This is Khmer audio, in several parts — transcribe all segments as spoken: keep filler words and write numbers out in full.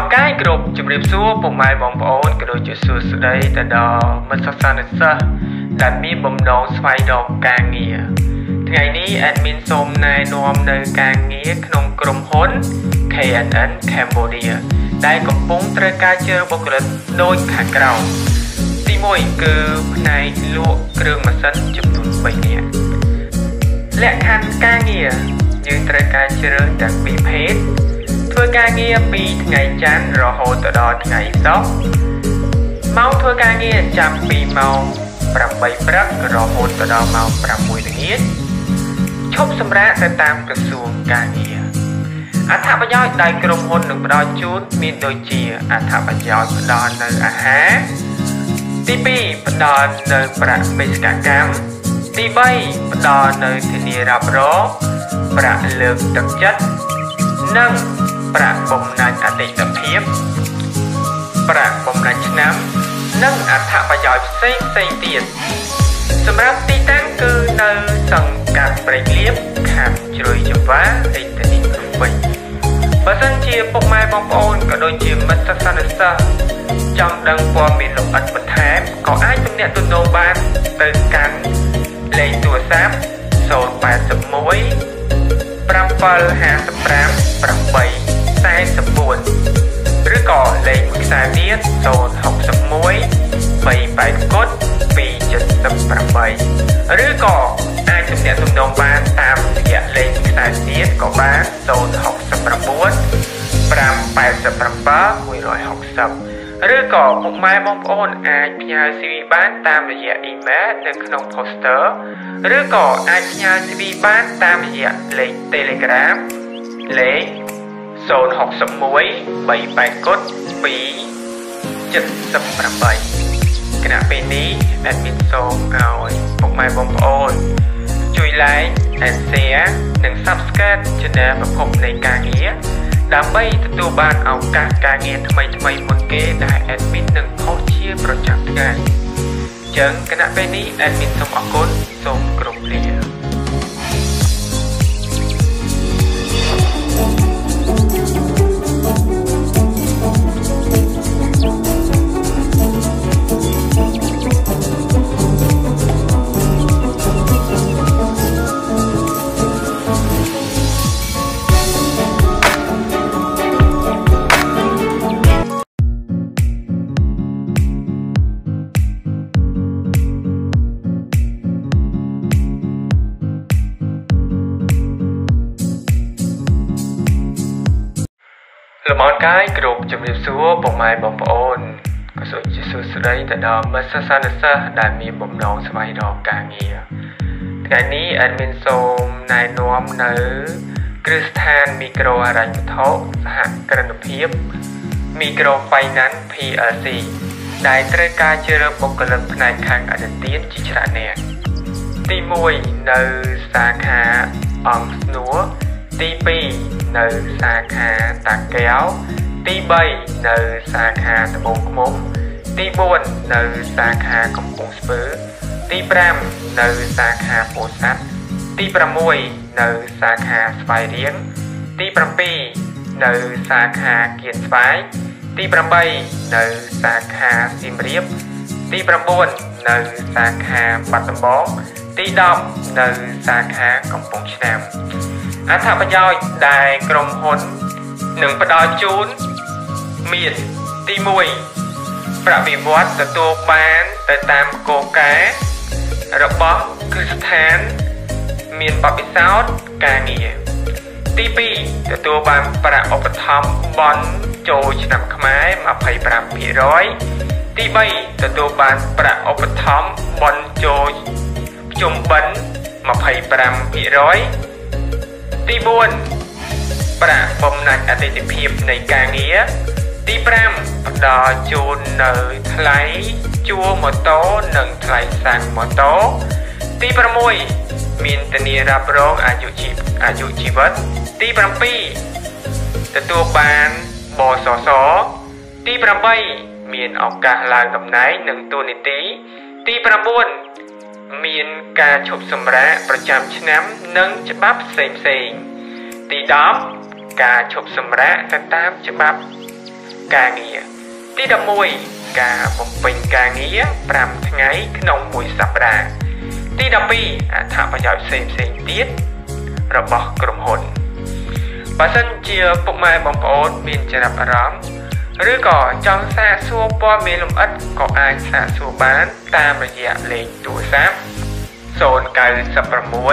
Lòng cái group chụp điệp xua bụng mai bóng ổn cái đôi chữ xua sự đây tại đó mất sắc xa nứt xa là mi bầm nóng xoay đọc càng nghĩa ngày ní admin xôm này nôm nơi càng nghĩa nông crom hốn ca en en Cambodia đây có bốn trời ca chơi bốc lực đôi khả cầu tí môi cứ này lụa krương mà sân chụp nụt bảy nghĩa lẽ khăn ca nghĩa như trời ca chơi đặc biệt hết thưa ca nghĩa bị ngày chán rồi hồ tự đo ngày sóc máu thưa ca nghĩa chăm bị màu bầm bảy brak rồi hồ tự đo màu bầm mùi nghĩa chốc xâm ra tại tam cơ xuồng ca nghĩa à thả bà dõi đại crom hôn đừng bà đo chút miền đôi chìa à thả bà dõi bà đo nơi à há tí bì bà đo nơi bà bê cả cam tí bay bà đo nơi thì nìa rạp rô bà lực tập chất nâng bà bông nạch à tị tập hiếp bà bông nạch nắm nâng à thả bà dõi xanh xanh tiền xâm rạp tí tăng cư nơi sân cạp bạch liếp khám chửi chụp vá hình tình hình cực bình và dân chia bốc mai bóng ôn cả đôi chìm mất sắc xa nứt xa trong đăng qua miền lục ất bất thém có ai trong nẹ tuần nô ban từ cắn lấy tùa sáp sồn bà sập mối pram pal hà sập pram pram bảy sai sập buồn rứ cỏ lấy mức xa viết sồn học sập mối bảy bài cốt vì chất sập pram bảy rứ cỏ ai trong nẹ tuần nô ban tam dạ lấy mức xa viết có ba sồn học sập pram bốn pram bài sập pram ba mùi rồi học sập rứ cỏ một mai bóng ôn ai nhà xí bán tam dạ email nâng nông poster rứ cỏ ai nhà xí bán tam dạ lấy telegram lấy sồn học sập muối bảy bài cốt phí chất sập pram bảy cái nào bên ní admin sồn rồi một mai bóng ôn chui like and share nâng subscribe cho nên và phục này ca nghĩa đám bay từ ban ao ca ca nghe thay thay thay một kế đại admin nâng phó chia project ngày chẳng cái nào bên ní admin xong ở cốt xong group liền là món cái group chụp điệp xúa bóng mai bóng ôn có sự chỉ sự sự đấy tại đó mất xa xa nứt xa đại miền bóng nóng xoay đỏ ca nghĩa ngày ní admin xôm này nôm nữ Christian micro ở rành thốt hạt cân phiếp micro finance pê lờ xê đại trời ca chơi rơ bốc lực này kháng ở đất tiến chỉ trả nè tí mùi nữ xa khá ong snúa tí bì nơi xa khá tạc kéo tí bay nơi xa khá tà bông mông tí buồn nơi xa khá công bông spứ tí pram nơi xa khá phổ sát tí pram mùi nơi xa khá svai riêng tí pram pi nơi xa khá kiên svai tí pram bay nơi xa khá sim riếp tí pram buồn nơi xa khá bát tầm bóng tí đọc nơi xa khá công bông nam à thả bà dõi đại crom hôn nâng bà đo chút miền tí mùi bà bị vót từ tù bán tới tam cô cá rồi bó Christian miền bà bị sáu ca nghĩa tí bì từ tù bán bà ổ bà thăm bón chô chứ nằm khmái mà phải bà bị rối tí bay từ tù bán bà ổ bà thăm bón chô chung bấn mà phải bà bị rối tí buồn bà bông nạch ở đây tiếp hiệp này ca nghĩa tí pram đò chôn nơi thay chua một tố nâng thay sang một tố tí pram mùi miền tây nìa rạp rong à dụ chịp à dụ chịp vật tí pram pi từ tua bàn bò xó xó tí pram bay miền ọc cả làng đầm náy nâng tu nì tí tí pram buồn miền ca chụp xâm rãประจำឆ្នាំnâng chất bắp xềm xềm tí đóp ca chụp xâm rã ta tam chất bắp ការងារទីដប់មួយការបំពេញការងារប្រាំថ្ងៃក្នុងមួយសប្តាហ៍ទីដប់ពីរអត្ថប្រយោជន៍ផ្សេងផ្សេងទៀតរបស់ក្រុមហ៊ុនបើសិនជាពុកម៉ែបងប្អូនមានចំណាប់អារម្មណ៍ឬក៏ចង់សាកសួរព័ត៌មានលម្អិតក៏អាចសាកសួរបានតាមរយៈលេខទូរស័ព្ទศูนย์ เก้า หก ยี่ หก เก้า เจ็ด เจ็ด เจ็ด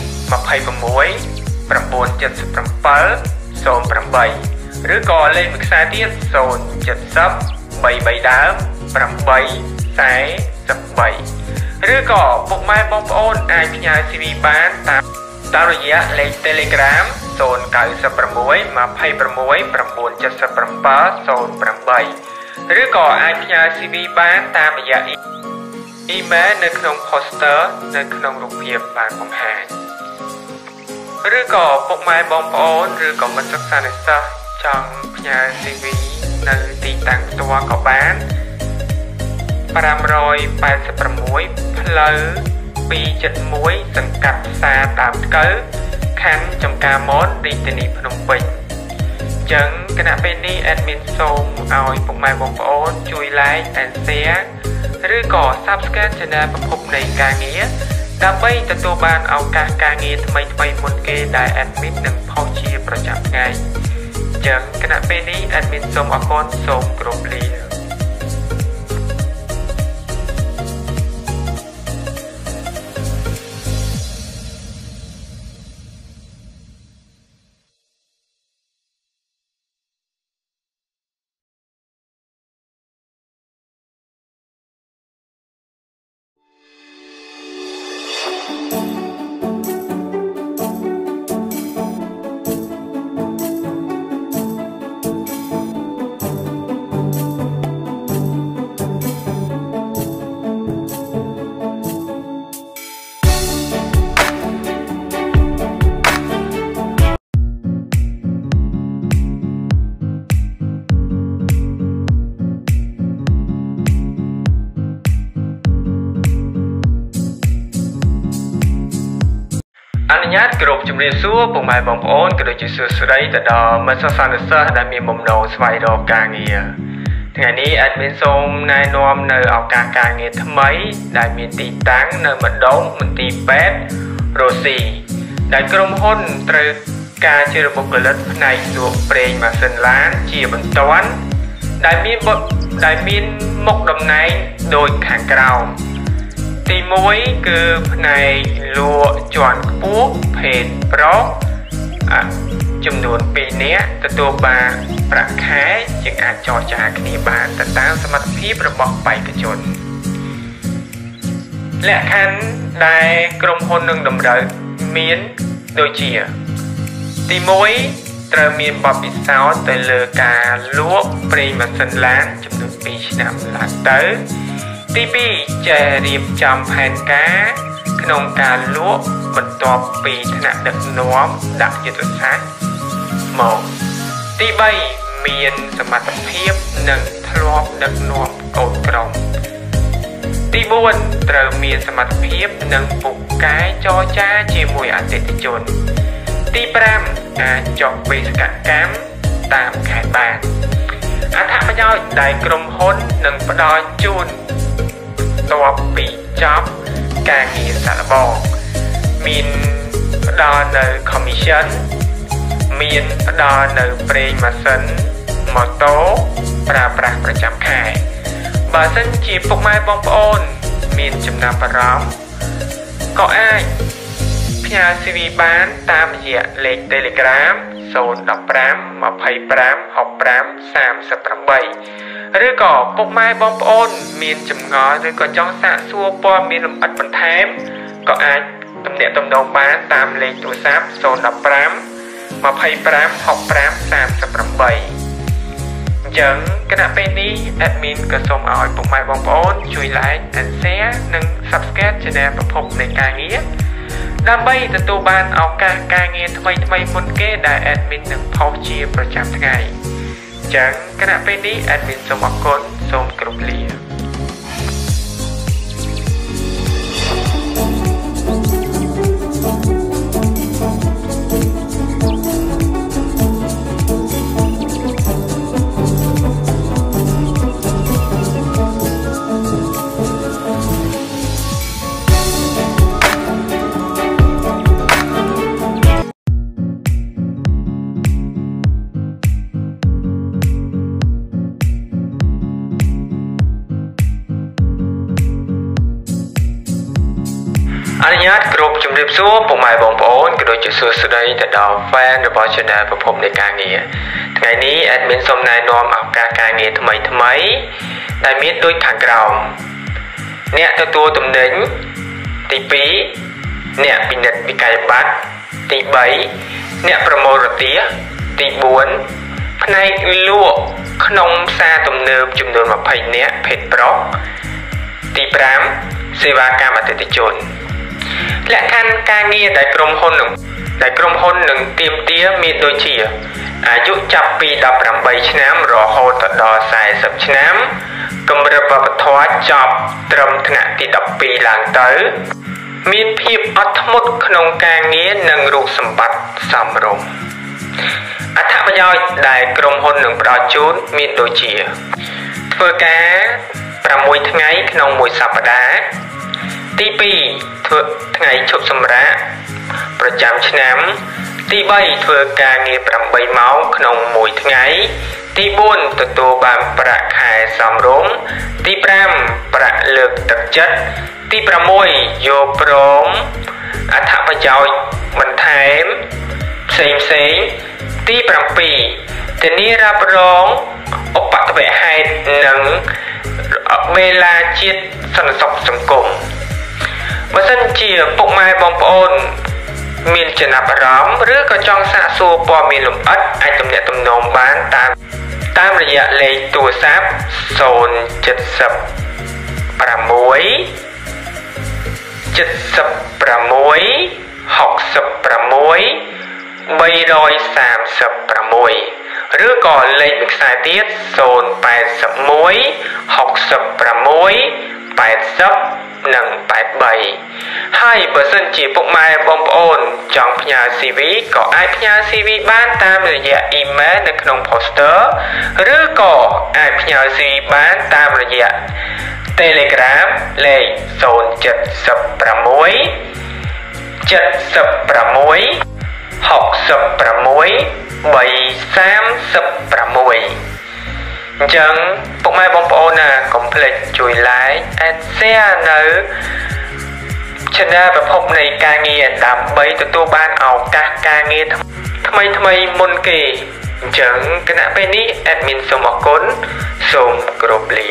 ศูนย์ แปดឬក៏លេខមួយខ្សែទៀតศูนย์ เจ็ด ศูนย์ สาม สาม ដើម แปด สี่ สี่ ឬក៏ពុកម៉ែបងប្អូនអាចផ្ញើ ซี វី បានតាមតាមរយៈលេខ Telegram ศูนย์ เก้า หก หก ยี่ หก เจ็ด เจ็ด ศูนย์ แปดឬក៏អាចផ្ញើ ซี វី បានតាមរយៈ email នៅក្នុង poster នៅក្នុងរូបភាពបានបង្ហាញឬក៏ពុកម៉ែបងប្អូនឬក៏មិត្តសិក្សានិស្សិតចង់ផ្ញើ ซี វី នៅទីតាំងផ្ទាល់ក៏បាន 5៨៦ ផ្លូវ ពីរ เจ็ด មួយ សង្កាត់ផ្សារដើមស្កូវខណ្ឌចំការមនរាជធានីភ្នំពេញអញ្ចឹងគណៈពេលនេះ admin សូមឲ្យពុកម៉ែបងប្អូនជួយ like and share ឬក៏ subscribe channel ប្រភពនៃការងារដើម្បីទទួលបានឱកាសការងារថ្មីៗមុនគេដែល admin នឹងផុសជាប្រចាំថ្ងៃអញ្ចឹងគណៈពេលនេះ admin សូមអរគុណសូមគោរពលាអនុញ្ញាតគោរពជំរាបសួរពុកម៉ែបងប្អូនក៏ដូចជាសួស្តីទៅដល់មិត្តសិស្សនិស្សិតដែលមានបំណងស្វែងរកការងារថ្ងៃនេះ admin សូមណែនាំនៅឱកាសការងារថ្មីដែលមានទីតាំងនៅម្ដុំមន្ទីរពេទ្យរ៉ូស៊ីដែលក្រុមហ៊ុនត្រូវការជាបុគ្គលិកផ្នែកលក់ប្រេងម៉ាស៊ីនឡានជាបន្ទាន់ដែលមានដែលមានមុខតំណែងដូចខាងក្រោមទីមួយគឺផ្នែកលក់ជាន់ខ្ពស់ភេទប្រុសចំនួនពីរនាក់ទទួលបានប្រាក់ខែជាងអាចចរចាគ្នាបានទៅតាមសមត្ថភាពរបស់បេក្ខជនលក្ខខណ្ឌដែលក្រុមហ៊ុននឹងតម្រូវមានដូចជាទីមួយត្រូវមានបទពិសោធន៍ទៅលើការលក់ប្រេងម៉ាស៊ីនឡានចំនួនពីរឆ្នាំឡើងទៅទីពីរចេះរៀបចំផែនការក្នុងការលក់បន្ទាប់ពីថ្នាក់ដឹកនាំដាក់យុទ្ធសាស្ត្រមកទីបីមានសមត្ថភាពនិងធ្លាប់ដឹកនាំកូនក្រុមទីបួនត្រូវមានសមត្ថភាពនិងពូកែចរចាជាមួយអតិថិជនទីប្រាំអាចចុះបេសកកម្មតាមខេត្តបានអត្ថប្រយោជន៍ដែលក្រុមហ៊ុននឹងផ្ដល់ជូនបន្ទាប់ពីចប់ការងារសាកល្បងមានផ្ដល់នៅ commission មានផ្ដល់នៅប្រេងម៉ាស៊ីនម៉ូតូប្រើប្រាស់ប្រចាំខែបើសិនជាពុកម៉ែបងប្អូនមានចំណាប់អារម្មណ៍ក៏អាចផ្ញើ ซี វី បានតាមរយៈលេខ Telegram ศูนย์ หนึ่ง ห้า ยี่ ห้า หก ห้า สาม แปดឬក៏ពុកម៉ែបងប្អូនមានចម្ងល់ឬក៏ចង់សាកសួរព័ត៌មានលម្អិតបន្ថែមក៏អាចទំនាក់ទំនងបានតាមលេខទូរស័ព្ទศูนย์ หนึ่ง ห้า ยี่ ห้า หก ห้า สาม แปดអញ្ចឹងគណៈពេលនេះ admin ក៏សូមឲ្យពុកម៉ែបងប្អូនជួយ like and share និង subscribe channel ប្រភពនៃការងារដើម្បីទទួលបានឱកាសការងារថ្មីៗមុនគេដែល admin នឹងផុសជាប្រចាំថ្ងៃចឹងគណៈពេលនេះ admin សូមអរគុណសូមគោរពលាអនុញ្ញាតគ្រប់ជំរាបសួរពុកម៉ែបងប្អូនក៏ដូចជាសួស្តីទៅដល់ fan របស់ Channel ប្រភពនៃការងារថ្ងៃនេះ admin សូមណែនាំឱកាសការងារថ្មីថ្មីដែលមានដូចខាងក្រោមអ្នកទទួលទំនិញទីពីរអ្នកពិនិត្យវិក័យប័ត្រទីបីអ្នកប្រមូលរទាទីបួនផ្នែកលក់ក្នុងផ្សារទំនើបចំនួនម្ភៃនាក់ភេទប្រុសទីប្រាំសេវាកម្មអតិថិជនលក្ខខណ្ឌការងារដែលក្រុមហ៊ុននឹងដែលក្រុមហ៊ុននឹងទាមទារមានដូចជាអាយុចាប់ពីដប់ប្រាំបីឆ្នាំរហូតដល់សែសិបឆ្នាំកម្រិតវប្បធម៌ចប់ត្រឹមថ្នាក់ទីដប់ពីរឡើងទៅមានភាពអត់ធ្មត់ក្នុងការងារនិងរូបសម្បត្តិសមរម្យអត្ថប្រយោជន៍ដែលក្រុមហ៊ុននឹងផ្ដល់ជូនមានដូចជាធ្វើការប្រាំមួយថ្ងៃក្នុងមួយសប្តាហ៍ទីពីរធ្វើថ្ងៃឈប់សម្រាកប្រចាំឆ្នាំទីបីធ្វើការងារប្រាំបីម៉ោងក្នុងមួយថ្ងៃទីបួនទទួលបានប្រាក់ខែសមរម្យទីប្រាំប្រាក់លើកទឹកចិត្តទីប្រាំមួយយកព្រមអត្ថប្រយោជន៍បន្ថែមផ្សេងផ្សេងទីប្រាំពីរធានារ៉ាប់រងឧបទ្ទវហេតុនិងវេលាជាតិសន្តិសុខសង្គមបើសិនជាពុកម៉ែបងប្អូនមានចំណាប់អារម្មណ៍ឬក៏ចង់សាកសួរព័ត៌មានលម្អិតអាចទំនាក់ទំនងបានតាមតាមរយៈលេខទូរស័ព្ទศูนย์ เจ็ด หก เจ็ด หก เจ็ด หก หก สาม สาม ឬក៏លេខមួយខ្សែទៀតศูนย์ แปด หนึ่ง หก หก แปด ศูนย์ និងแปด สามហើយបើសិនជាពុកម៉ែបងប្អូនចង់ផ្ញើ ซี វី ក៏អាចផ្ញើ ซี វី បានតាមរយៈ email នៅក្នុង poster ឬក៏អាចផ្ញើ ซี វី បានតាមរយៈ Telegram លេខศูนย์ เจ็ด หก เจ็ด หก สาม หก สาม អញ្ចឹងពុកម៉ែបងប្អូនណាកុំភ្លេចជួយ like and share នៅ Channel ប្រភពនៃការងារដើម្បីទទួលបានឱកាសការងារថ្មីថ្មីមុនគេអញ្ចឹងគណៈពេលនេះ admin សូមអរគុណសូមគោរពលា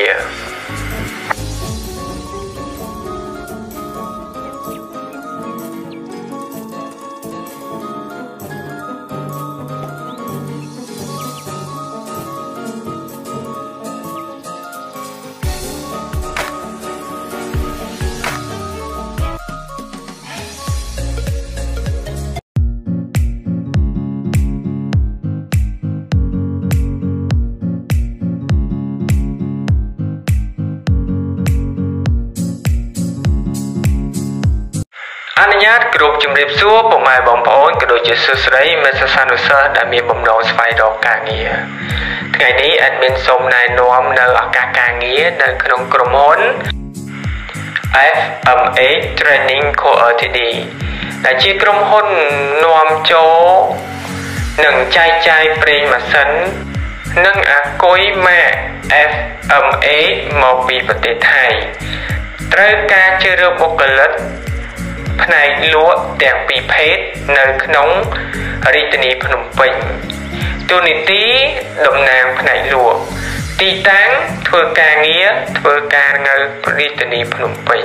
អនុញ្ញាតគ្រប់ជំរាបសួរពុកម៉ែបងប្អូនក៏ដូចជាសួស្តីមិត្តសិស្សានុសិស្សដែលមានបំណងស្វែងរកការងារថ្ងៃនេះ admin សូមណែនាំនៅឱកាសការងារនៅក្នុងក្រុមហ៊ុន เอฟ เอ็ม เอช Training Co. แอล ที ดี ដែលជាក្រុមហ៊ុននាំចូលនិងចែកចាយប្រេងម៉ាស៊ីននិងអាគុយម៉ាក เอฟ เอ็ม เอช មកពីប្រទេសថៃត្រូវការជ្រើសរើសបុគ្គលិកផ្នែកលក់ទាំងពីរភេទនៅក្នុងរាជធានីភ្នំពេញតួនាទីតំណាងផ្នែកលក់ទីតាំងធ្វើការងារធ្វើការនៅរាជធានីភ្នំពេញ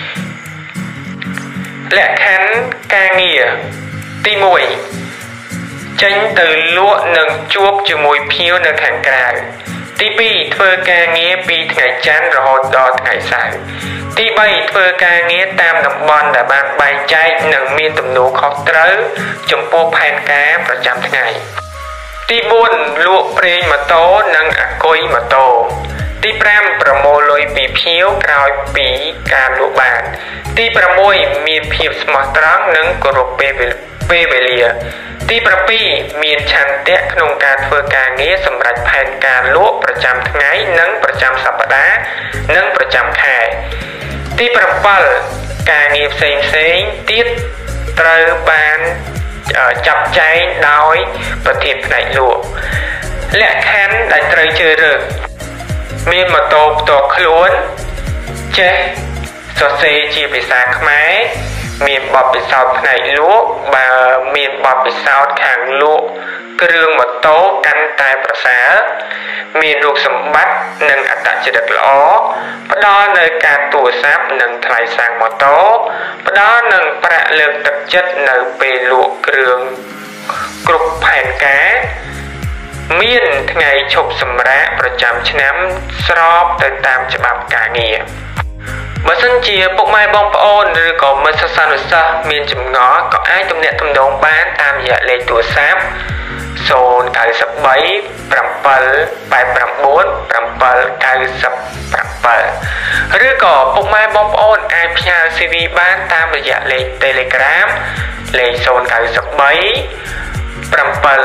លក្ខខណ្ឌការងារទីមួយចេញទៅលក់និងជួបជាមួយភ្ញៀវនៅខាងក្រៅទីពីរធ្វើការងារពីថ្ងៃច័ន្ទរហូតដល់ថ្ងៃសៅរ៍ទីបីធ្វើការងារតាមតំបន់ដែលបានបែងចែកនិងមានទំនួលខុសត្រូវចំពោះផែនការប្រចាំថ្ងៃទីបួនលក់ប្រេងម៉ូតូនិងអាគុយម៉ូតូទីប្រាំប្រមូលលុយពីភ្ញៀវក្រោយពីការលក់បានទីប្រាំមួយមានភាពស្មោះត្រង់និងគោរពពេលពេលវេលាទីប្រាំពីរមានឆន្ទៈក្នុងការធ្វើការងារសម្រាប់ផែនការលក់ប្រចាំថ្ងៃនិងប្រចាំសប្តាហ៍និងប្រចាំខែទីប្រាំbảyការងារផ្សេងផ្សេងទៀតត្រូវបានจับចែងដោយប្រធានផ្នែកលក់លក្ខខណ្ឌដែលត្រូវជ្រើសរើសមានម៉ូតូផ្ទាល់ខ្លួនចេះសរសេរជាភាសាខ្មែរមានបទពិសោធន៍ផ្នែកលក់បើមានបទពិសោធន៍ខាងលក់គ្រឿងម៉ូតូកាន់តែប្រសើរមានរូបសម្បត្តិនិងអត្តចរិតល្អផ្ដល់នូវការទូរស័ព្ទនិងថ្លៃសាំងម៉ូតូផ្ដល់នឹងប្រាក់លើកទឹកចិត្តនៅពេលលក់គ្រឿងគ្រប់ផែនការមានថ្ងៃឈប់សម្រាកប្រចាំឆ្នាំស្របទៅតាមច្បាប់ការងារបើសិនជាពុកម៉ែបងប្អូនឬក៏មិត្តសិស្សានុសិស្សមានចម្ងល់ក៏អាចទំនាក់ទំនងបានតាមរយៈលេខទូរស័ព្ទศูนย์ เก้า สาม เจ็ด แปด เก้า แปด เก้า เก้า เจ็ด ឬក៏ពុកម៉ែបងប្អូនអាចផ្ញើ ซี វី បានតាមរយៈលេខ Telegram លេខ ศูนย์ เก้า สาม เจ็ด แปด แปด เก้า เก้า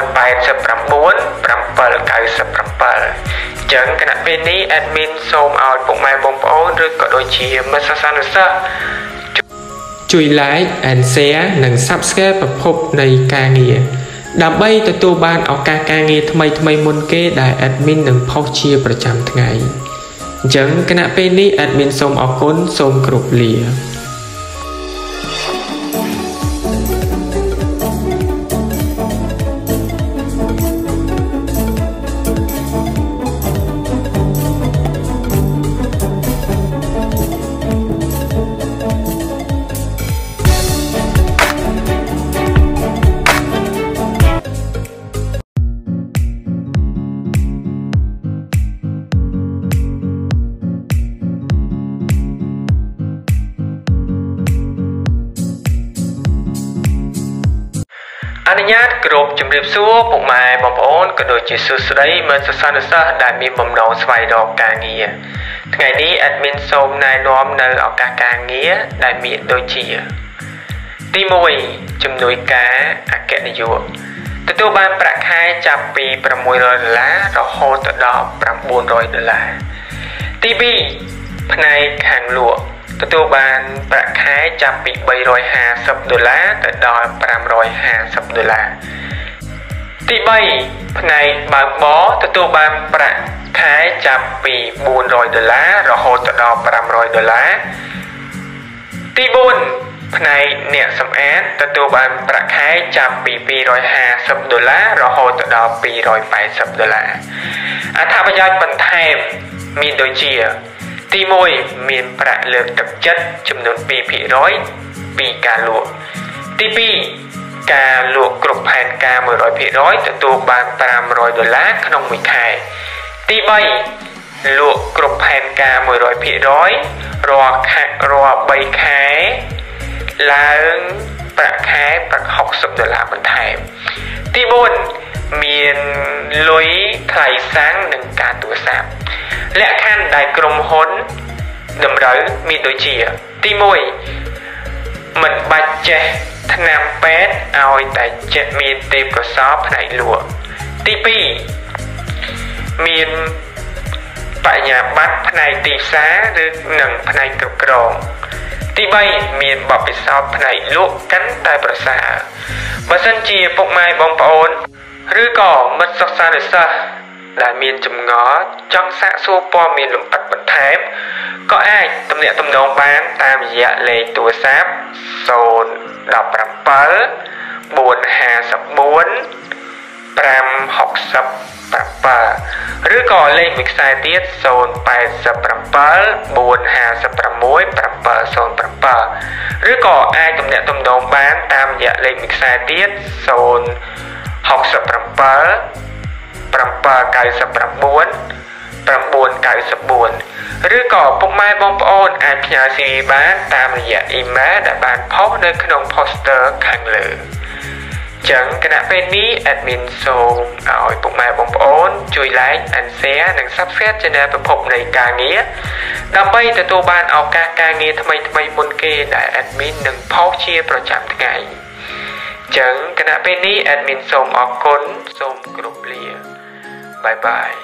เจ็ด ចឹងគណៈពេលនេះ admin សូមឲ្យពុកម៉ែបងប្អូនឬក៏ដូចជាមិត្តសិស្សានុសិស្សជួយ like and share និង subscribe ប្រភពនៃការងារដើម្បីទទួលបានឱកាសការងារថ្មីៗមុនគេដែល admin នឹងផុសជាប្រចាំថ្ងៃអញ្ចឹងគណៈពេលនេះ admin សូមអរគុណសូមគោរពលាអនុញ្ញាតគោរពជំរាបសួរពុកម៉ែបងប្អូនក៏ដូចជាសួស្តីមិត្តសិស្សានុសិស្សដែលមានបំណងស្វែងរកការងារថ្ងៃនេះ admin សូមណែនាំនៅឱកាសការងារដែលមានដូចជាទីមួយជំនួយការអគ្គនាយកទទួលបានប្រាក់ខែចាប់ពីប្រាំមួយរយដុល្លាររហូតដល់ប្រាំបួនរយដុល្លារទីពីរផ្នែកខាងលក់ទទួលបានប្រាក់ខែចាប់ពីបីរយហាសិបដុល្លារទៅដល់ប្រាំរយហាសិបដុល្លារទីបីផ្នែកបើកបរទទួលបានប្រាក់ខែចាប់ពីបួនរយដុល្លាររហូតដល់ប្រាំរយដុល្លារទីបួនផ្នែកអ្នកសម្អាតទទួលបានប្រាក់ខែចាប់ពីពីរយហាសិបដុល្លាររហូតដល់ពីររយប៉ែតសិបដុល្លារអត្ថប្រយោជន៍បន្ថែមមានដូចជាទីមួយមានប្រាក់លើកទឹកចិត្តចំនួនពីរភាគរយពីការលក់ទីពីរការលក់គ្រប់ផែនការមួយរយភាគរយទទួលបានប្រាំរយដុល្លារក្នុងមួយខែទីបីលក់គ្រប់ផែនការមួយរយភាគរយរាល់ខែរាល់បីខែឡើងប្រាក់ខែប្រាក់ហុកសិបដុល្លារបន្ថែមទីបួនមានលុយថ្លៃសាំងនិងការទូរស័ព្ទលក្ខខណ្ឌដែលក្រុមហ៊ុនតម្រូវមានដូចជាទីមួយមិនបាច់ចេះថ្នាំពេទ្យឲ្យតែចេះមានទេពកោសល្យផ្នែកលក់ទីពីរមានបញ្ញាបត្រផ្នែកទីផ្សារឬនិងផ្នែកគ្រប់គ្រងទីបីមានបទពិសោធន៍ផ្នែកលក់កាន់តែប្រសើរបើសិនជាពុកម៉ែបងប្អូនឬក៏មិត្តសិស្សានុសិស្សដែលមានចម្ងល់ចង់សាកសួរព័ត៌មានលម្អិតបន្ថែមក៏អាចទំនាក់ទំនងបានតាមរយៈលេខទូរស័ព្ទศูนย์ หนึ่ง เจ็ด แปด บួន ห้า បួន ប្រាំ หก แปด ឬក៏លេខមួយខ្សែទៀតศูนย์ แปด แปด บួន ห้า หก เจ็ด ศูนย์ เจ็ด ឬក៏អាចទំនាក់ទំនងបានតាមរយៈលេខមួយខ្សែទៀតศูนย์ หก แปด 7 เก้า เก้า 9 9 9 ឬក៏ពុកម៉ែបងប្អូនអាចផ្ញើ ซี វី បានតាមរយៈ email ដែលបានផុសនៅក្នុង poster ខាងលើចឹងគណៈពេលនេះ admin សូមឲ្យពុកម៉ែបងប្អូនជួយ like and share និង subscribe channel ប្រភពនៃការងារដើម្បីទទួលបានឱកាសការងារថ្មីៗមុនគេដែល admin នឹងផុសជាប្រចាំថ្ងៃចឹងគណៈពេលនេះ admin សូមអរគុណសូមគោរពលា Bye bye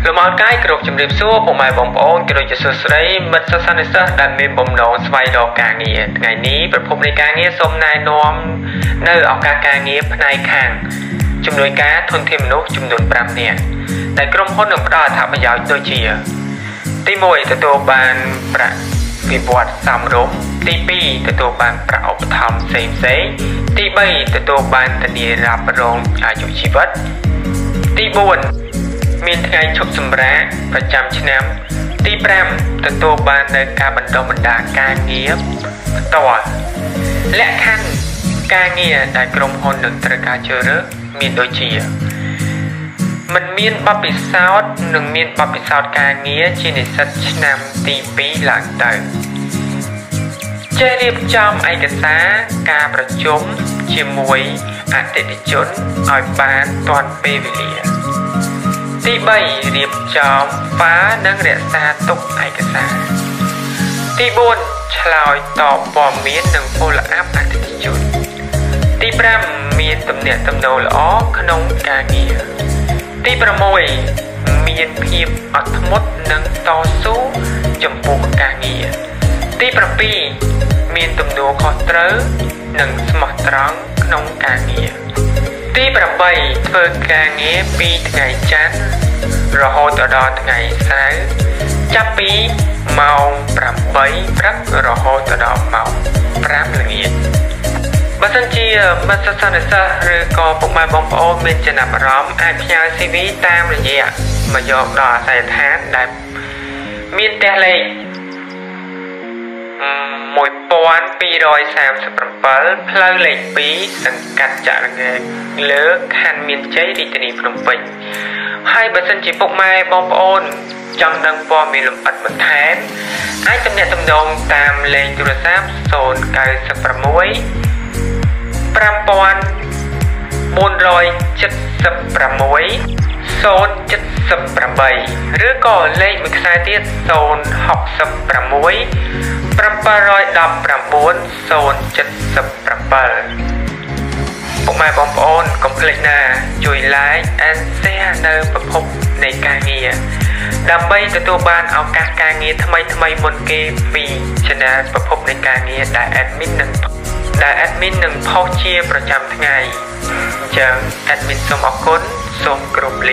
Lùm áo cái cực chùm điệp xua bộ mài bóng bóng kì đôi chữ sửa sấy mất sắc sắc sắc đã mê bóng nóng xoay đỏ cả nghĩa. Ngày ní bật phục này ca nghĩa xôm nai nôm nơi áo ca ca nghĩa này khang chùm đôi cá thuần thêm nốt chùm đồn bàm nè. Tạiក្រុមហ៊ុននឹងផ្ដល់អត្ថប្រយោជន៍ដូចជាទីមួយទទួលបានប្រាក់វិវត្តសមរម្យទីពីរទទួលបានប្រាក់ឧបត្ថម្ភផ្សេងផ្សេងទីបីទទួលបានធានារ៉ាប់រងអាយុជីវិតទីបួនមានថ្ងៃឈប់សម្រាកប្រចាំឆ្នាំទីប្រាំទទួលបាននៅការបណ្ដុះបណ្ដាលការងារផ្ទាល់លក្ខខណ្ឌការងារដែលក្រុមហ៊ុននឹងត្រូវការជ្រើសរើសមានដូចជាមិនមានបទពិសោធន៍និងមានបទពិសោធន៍ការងារជានិស្សិតឆ្នាំទីពីរឡើងទៅចេះរៀបចំឯកសារការប្រជុំជាមួយអតិថិជនឲ្យបានទាន់ពេលវេលាទីបីរៀបចំហ្វានិងរក្សាទុកឯកសារទីបួនឆ្លើយតបព័ត៌មាននិង follow up អតិថិជនទីប្រាំមានទំនាក់ទំនងល្អក្នុងការងារទីប្រាំមួយមានភាពអត់ធ្មត់និងតស៊ូចំពោះការងារទីប្រាំពីរមានទំនួលខុសត្រូវនិងស្មោះត្រង់ក្នុងការងារទីប្រាំបីធ្វើការងារពីថ្ងៃច័ន្ទរហូតដល់ថ្ងៃសៅរ៍ចាប់ពីម៉ោងប្រាំបីព្រឹករហូតដល់ម៉ោងប្រាំល្ងាចបើសិនជាមិត្តសិស្សនិស្សិតឬក៏ពុកម៉ែបងប្អូនមានចំណាប់អារម្មណ៍អាចផ្ញើ xê vê តាមរយៈមកយកដល់អាស័យដ្ឋានដែលមានផ្ទះលេខមួយពាន់ពីររយសាមសិបប្រាំផ្លូវលេខពីរសង្កាត់ចរង្គែកលើខណ្ឌមានជ័យរាជធានីភ្នំពេញហើយបើសិនជាពុកម៉ែបងប្អូនចង់ដឹងព័ត៌មានលម្អិតបន្ថែមអាចទំនាក់ទំនងតាមលេខទូរស័ព្ទศูนย์ เก้า หก ប្រាំមួយ ប្រាំពាន់ បួនរយ ចិតសិបប្រាំមួយ ศูนย์ เจ็ด แปด ឬក៏លេខមួយខ្សែទៀតศูนย์ หก ប្រាំមួយ ប្រាំប្រាំមួយដប់ប្រាំបួន ศูนย์ เจ็ด แปด ពុកម៉ែបងប្អូនកុំភ្លេចណាជួយ like and share នៅប្រភពនៃការងារដើម្បីទទួលបានឱកាសការងារថ្មីថ្មីមុនគេពី channel ប្រភពនៃការងារដែល admin នឹងដែល admin នឹងផុសជាប្រចាំថ្ងៃអញ្ចឹង admin សូមអរគុណសូមគោរពលា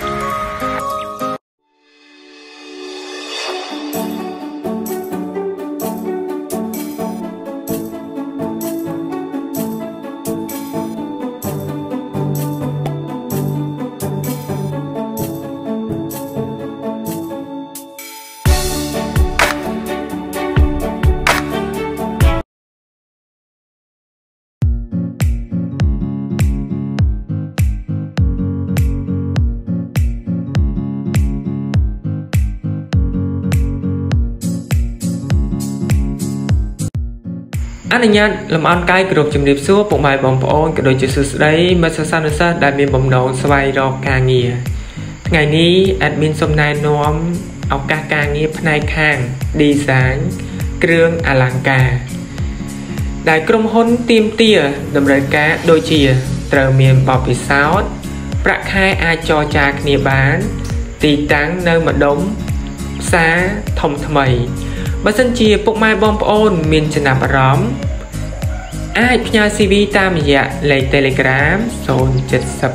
អនុញ្ញាតលំអរកាយគ្រប់ជំរាបសួរពុកម៉ែបងប្អូនក៏ដូចជាសួស្តីមិត្តសិស្សនិស្សិតដែលមានបំណងស្វែងរកការងារថ្ងៃនេះ admin សូមណែនាំឱកាសការងារផ្នែកខាង design គ្រឿងអលង្ការដែលក្រុមហ៊ុនទាមទារតម្រូវការដូចជាត្រូវមានបទពិសោធន៍ប្រាក់ខែអាចចរចាគ្នាបានទីតាំងនៅម្ដុំផ្សារធំថ្មីបើសិនជាពុកម៉ែបងប្អូនមានចំណាប់អារម្មណ៍អាចផ្ញើ xê vê តាមរយៈលេខ Telegram ศูนย์ เจ็ด แปด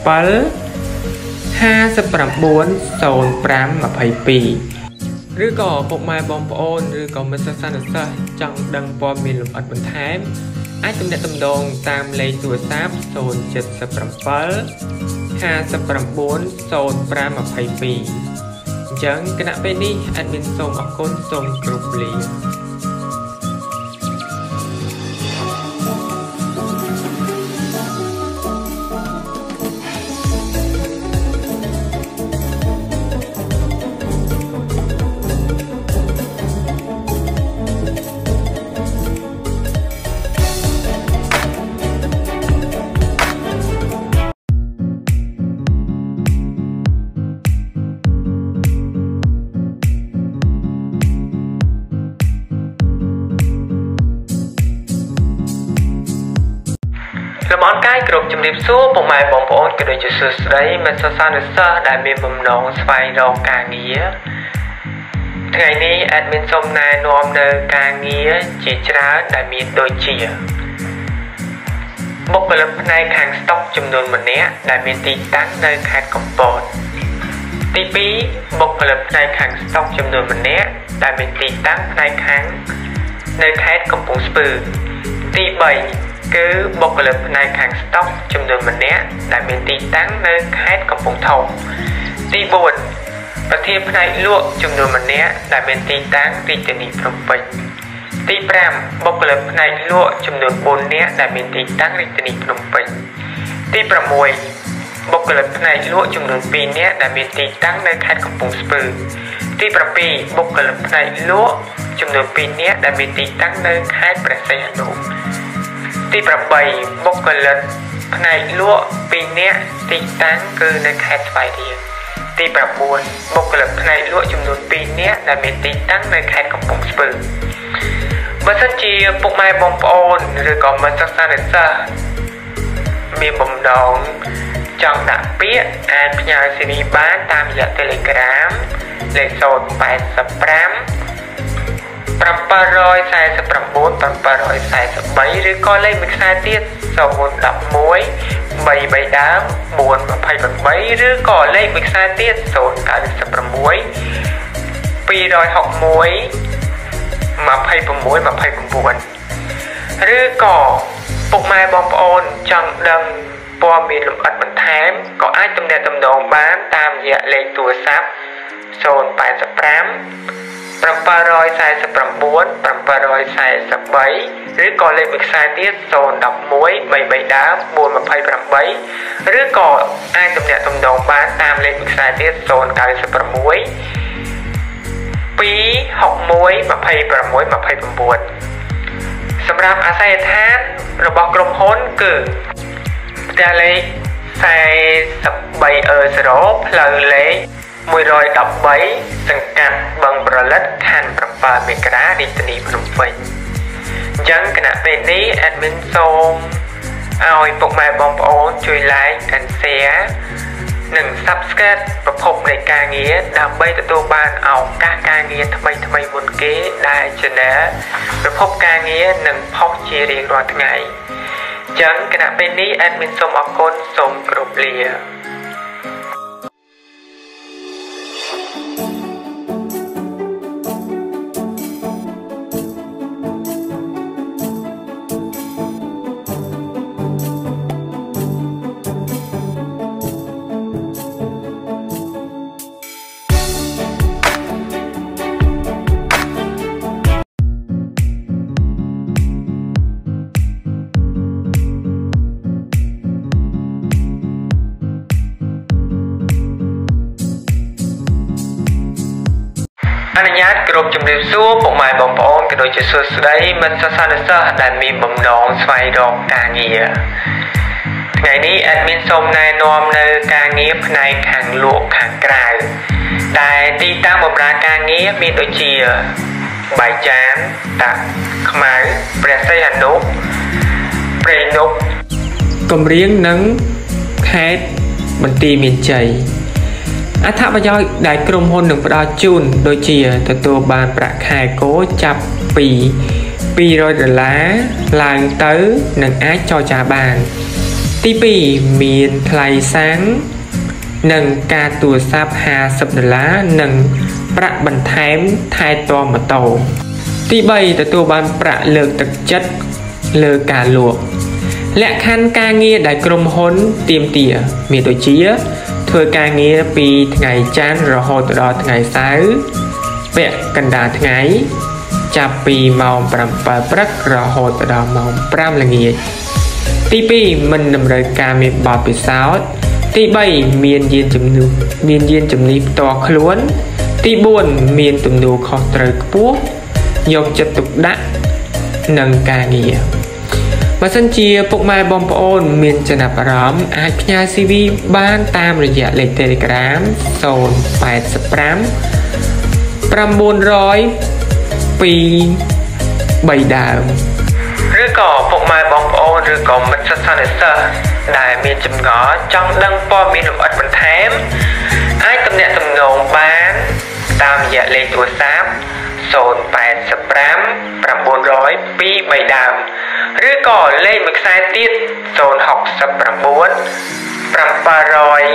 ห้า chín 9 ศูนย์ ห้า ยี่ ยี่ ឬក៏ពុកម៉ែបងប្អូនឬក៏មិត្តសិស្សនិស្សិតចង់ដឹងព័ត៌មានលម្អិតបន្ថែមអាចទំនាក់ទំនងតាមលេខទូរស័ព្ទศูนย์ เจ็ด แปด ห้า chín ศูนย์ ห้า ยี่ ยี่អញ្ចឹងគណៈពេលនេះ admin សូមអរគុណសូមគោរពលា Sầm on cái group chấm điểm số bộ máy bóng bóng cái đội chơi đấy mình so sánh được đại miền bầm nón xoay rong càng nghĩa ngày ní admin xong này nôm nơi càng nghĩa chỉ trả đại miền đôi chia bốc lập này hàng stock chấm nón mình nhé đại miền tì tán nơi khai comport tí bí bốc lập này hàng stock chấm nón mình nhé đại miền tì tán này kháng nơi khai comport spur tí bảy cứ bốc lập này hàng stock chấm nón mình nhé đại miền tì tán nơi khai comport thầu tí bốnประเทศไทยลวกจำนวนมันเนี้ยได้เป็นตีตั้งตีจะหนีพรมไปตีแปรมบกเล็บในลวกจำนวนบนเนี้ยได้เป็นตีตั้งตีจะหนีพรมไปตีประมวยบกเล็บในลวกจำนวนปีเนี้ยได้เป็นตีตั้งในแคดของปุ่งสปือตีประปีบกเล็บในลวกจำนวนปีเนี้ยได้เป็นตีตั้งในแคดประเสริฐนุตีประใบบกเล็บในลวกปีเนี้ยตีตั้งคือในแคดไฟเดียตีปรับบูนบกเล็บในลวกจำนวนปีนี้ได้มีตีตั้งในแคดของปุ่งสปือเมื่อสันจีปุ่งไม้บอมโอนหรือก่อนมันสักษาเนซ่ามีบ่มดองจังดักเปี้ยอ่านพยาสินีบ้านตามยาเทเลกรามเลยโซนไปสปรัมปรับปรอยใส่สปรัมบูนปรับปรอยใส่สใบหรือก็เลยมิกซ์ใส่เตี้ยโซนดับมวยใบใบดามบวนมาไพ่แบบใบหรือก่อเลขมิกซ์ใส่เตี้ยโซนการสปรัมมวยปีรอยหกมวยมาไพ่ปมวยมาไพ่ปมบวนหรือก่อปุกไม้บอมโอนจังดังปอมีลมอัดมันแถมก็อาจตำแหน่งตำแหน่งบ้านตามยาเลขตัวซับโซนไปสปรัมปรับปรอยใส่สปรัมบวนปรับปรอยใส่สใบหรือก่อเลขมิกซ์ใส่เตี้ยโซนดับมวยใบใบดามบวนมาไพ่ปรับใบหรือก่ออาจตำแหน่งตำแหน่งบ้านตามเลขมิกซ์ใส่เตี้ยโซนการสปรัมมวยปีหกมวยมาไพ่ปรับมวยมาไพ่ปมบวนสำหรับอาศัยทานระบบกลมพ้นเกิดจะเลยใส่สับใบเออสโรปเลยเลยมวยรอยดับใบสังกัดบังประลัดขันประปาเมกราดิตนีพนมไฟยังขณะเป็นนี้แอดมินโซมเอาปกไม้บอมโอนช่วยไลค์แอนเซียหนึ่งซับสเกตประพบในการเงี้ยดับใบตัวบ้านเอาการการเงี้ยทำไมทำไมบนเก๋ได้ชนะประพบการเงี้ยหนึ่งพอกชีเรียงรอทั้งไงยังขณะเป็นนี้แอดมินโซมออกคนสมกรุบเลียอนุญาตกรบจำเรียบสู้ปกไม้บอมโอนกระโดดจะสุดได้มันซาซาเนซ่าได้มีบ่มน้องสไฟดอกกาเงียไงนี้แอดมินสมนายนอมในกาเงียบในขังลวกขังกลายได้ตีตั้งบ่มรากาเงียบมีตัวเชียใบจานตักขมายเปรสไซฮันนุเปรนุกกลมเรียงนังแคสบันตีมีใจอัฐประโยชน์ได้กลุ่มคนหนึ่งประจุนโดยเชียตัวตัวบานประคายโกจับปีปีรอยเดล้าลางเต้หนึ่งอาจอจ่าบานตีปีมีนไพลสังหนึ่งกาตัวซับหาสับเดล้าหนึ่งประบันแถมไทยตัวมาโตตีใบตัวตัวบานประเลือกตักจัดเลือกการลวกและคันกาเงียได้กลุ่มคนเตรียมเตี่ยมีตัวเชียเธอการเงี้ยปีไงจันรอหดรอไงสายเปะกันดาไงจับปีเมาปรำปะปรักรอหดรอเมาปรำละเงียตีปีมันดำเนินการมีบอดปีสาวตีใบเมียนเย็นจำนูเมียนเย็นจำนีตัวขล้วนตีบวนเมียนตุ่มนูคอเตยปุ๊บยกจะตุกดะนังการเงี้ยมาสันเชียปกไม้บอมโอนเมียนจะนับพร้อมอาจพยาซีวีบ้านตามระยะเลขเทเลกราฟโซนแปดสปรัมประมูลร้อยปีใบดาวหรือก่อปกไม้บอมโอนឬក៏មិត្តសិស្សនិស្សិតដែលមានចម្ងល់ចង់ដឹងព័ត៌មានលម្អិតបន្ថែមអាចទំនាក់ទំនងបានតាមរយៈលេខទូរស័ព្ទศูนย์ แปด ห้า เก้า ศูนย์ ศูนย์ ពី បី ដើមឬក៏លេខមួយខ្សែទៀតศูนย์ หก เก้า เจ็ด แปด แปด មួយ បី แปด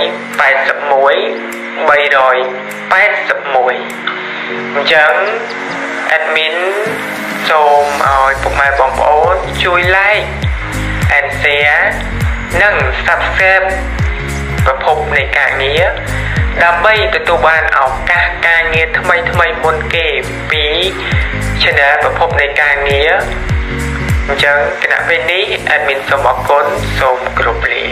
មួយអញ្ចឹង admin សូមឲ្យពុកម៉ែបងប្អូនជួយ like and share និង subscribe ប្រភពនៃការងារដើម្បីទទួលបានឱកាសការងារថ្មីថ្មីមុនគេពី channel ប្រភពនៃការងារអញ្ចឹងគណៈពេលនេះ admin សូមអរគុណសូមគោរពលា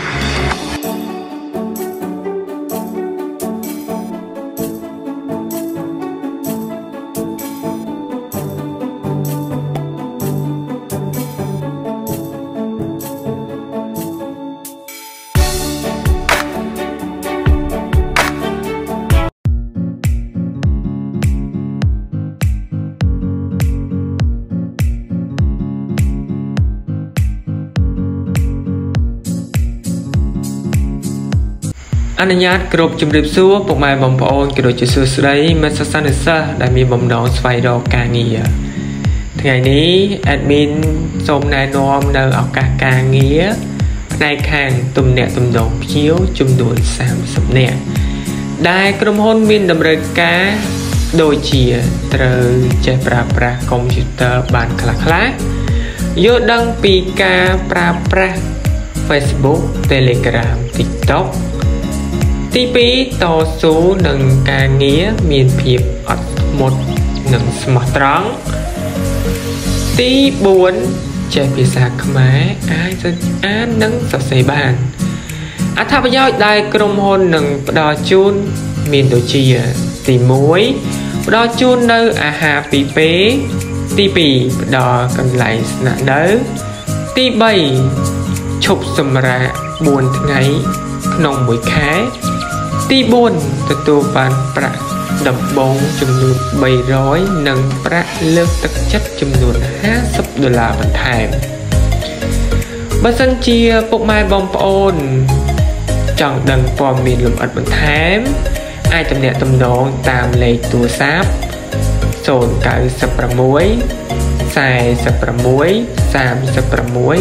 អនុញ្ញាតគ្រប់ជំរាបសួរពុកម៉ែបងប្អូនក៏ដូចជាសួស្តីមិត្តសិស្សនិស្សិតដែលមានបំណងស្វែងរកការងារថ្ងៃនេះ admin សូមណែនាំនៅឱកាសការងារផ្នែកខាងទំនាក់ទំនងភ្ញៀវចំនួនសាមសិបនាក់ដែលក្រុមហ៊ុនមានតម្រូវការដូចជាត្រូវចេះប្រើប្រាស់កុំព្យូទ័របានខ្លះខ្លះយល់ដឹងពីការប្រើប្រាស់ Facebook Telegram TikTokទីពីរតស៊ូនឹងការងារមានភាពអត់ធ្មត់និងស្មោះត្រង់ទីបួនចេះភាសាខ្មែរអាចអាននិងសរសេរបានអត្ថប្រយោជន៍ដែលក្រុមហ៊ុននឹងផ្ដល់ជូនមានដូចជាទីមួយផ្ដល់ជូននៅអាហារពីរពេលទីពីរផ្ដល់កន្លែងស្នាក់នៅទីបីឈប់សម្រាកបួនថ្ងៃក្នុងមួយខែទីបួនទទួលបានប្រាក់ដំបូងចំនួនបីរយនិងប្រាក់លើកទឹកចិត្តចំនួនห้าสิบដុល្លារបន្ថែមបើសិនជាពុកម៉ែបងប្អូនចង់ដឹងព័ត៌មានលម្អិតបន្ថែមអាចទំនាក់ទំនងតាមលេខទូរស័ព្ទศูนย์ เก้า หก สี่ สี่ หก สาม หก หก เก้า เก้า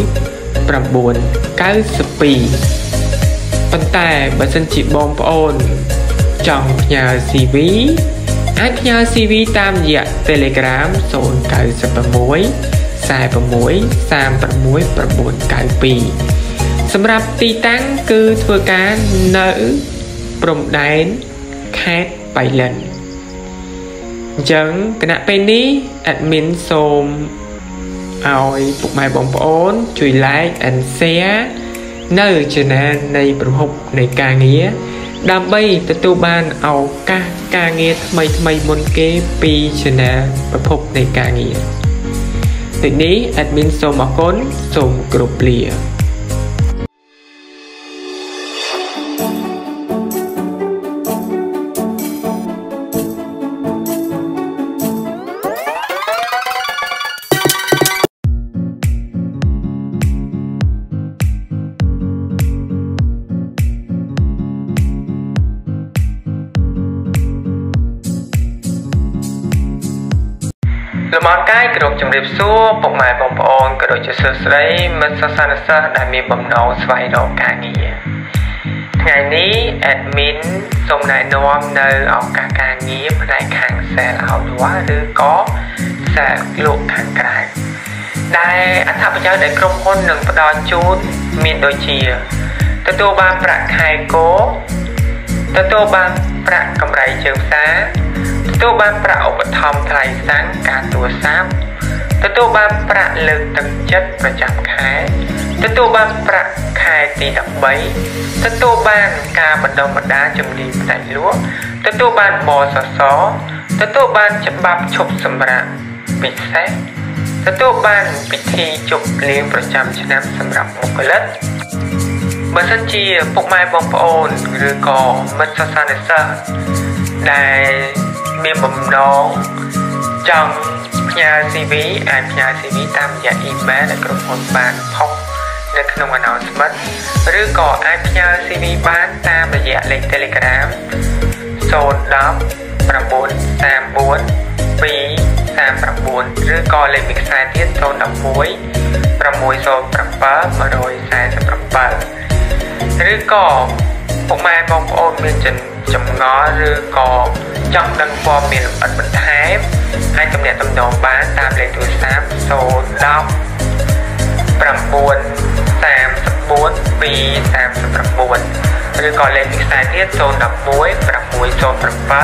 ពីរប៉ុន្តែបើសិនជាបងប្អូនចង់ផ្ញើ ซี វី អាចផ្ញើ ซี វី តាមរយៈ Telegram ศูนย์ เก้า หก สี่ สี่ หก สาม หก สาม หก เก้า ពីរសម្រាប់ទីតាំងគឺធ្វើការនៅព្រំដែនខេត្តបៃលិនអញ្ចឹងគណៈពេលនេះ admin សូមឲ្យពុកម៉ែបងប្អូនជួយ like and share នៅ channel នៃប្រភពនៃការងារដើម្បីទទួលបានឱកាសការងារថ្មីថ្មីមុនគេពី channel ប្រភពនៃការងារដូចនេះ admin សូមអរគុណសូមគោរពលាលំអរកាយក្រុមជំរាបសួរពុកម៉ែបងប្អូនក៏ដូចជាសួស្តីមិត្តសិស្សនិស្សិតដែលមានបំណងស្វែងរកការងារថ្ងៃនេះ admin សូមណែនាំនៅឱកាសការងារផ្នែកខាង sale outdoor ឬក៏ sale លក់ខាងក្រៅដែលអត្ថប្រយោជន៍ដែលក្រុមហ៊ុននឹងផ្ដល់ជូនមានដូចជាទទួលបានប្រាក់ខែគោទទួលបានប្រាក់កម្រៃជើងផ្សារទទួលបានប្រាក់ឧបត្ថម្ភថ្លៃសាំងការទូរស័ព្ទទទួលបានប្រាក់លើកទឹកចិត្តប្រចាំខែទទួលបានប្រាក់ខែទីដប់បីទទួលបានការបណ្ដុះបណ្ដាលជំនាញផ្នែកលក់ទទួលបានបសសទទួលបានច្បាប់ឈប់សម្រាកពិសេសទទួលបានពិធីជប់លៀងប្រចាំឆ្នាំសម្រាប់បុគ្គលិកបើសិនជាពុកម៉ែបងប្អូនឬក៏មិត្តសិស្សនិស្សិតដែលមានបំណងចង់ផ្ញើ ซี វី អាចផ្ញើ ซี វី តាមរយៈ email ដែលក្រុមហ៊ុនបានផុសនៅក្នុង announcement ឬក៏អាចផ្ញើ xê vê បានតាមរយៈលេខ Telegram ศูนย์ หนึ่ง เก้า สาม สี่ สาม ពីរ สาม 9 ឬក៏លេខមួយខ្សែទៀត ศูนย์ หนึ่ง หนึ่ง หก ศูนย์ เจ็ด หนึ่ง สี่ 7 ឬក៏ពុកម៉ែបងប្អូនមានចម្ងល់ឬក៏ចង់ដឹងព័ត៌មានលម្អិតបន្ថែមអាចទំនាក់ទំនងបានតាមលេខទូរស័ព្ទ ศูนย์ หนึ่ง เก้า สาม สี่ ពីរ สาม 9 ឬក៏លេខមួយខ្សែទៀត ศูนย์ หนึ่ง หนึ่ง หก ศูนย์ เจ็ด หนึ่ง สี่ 1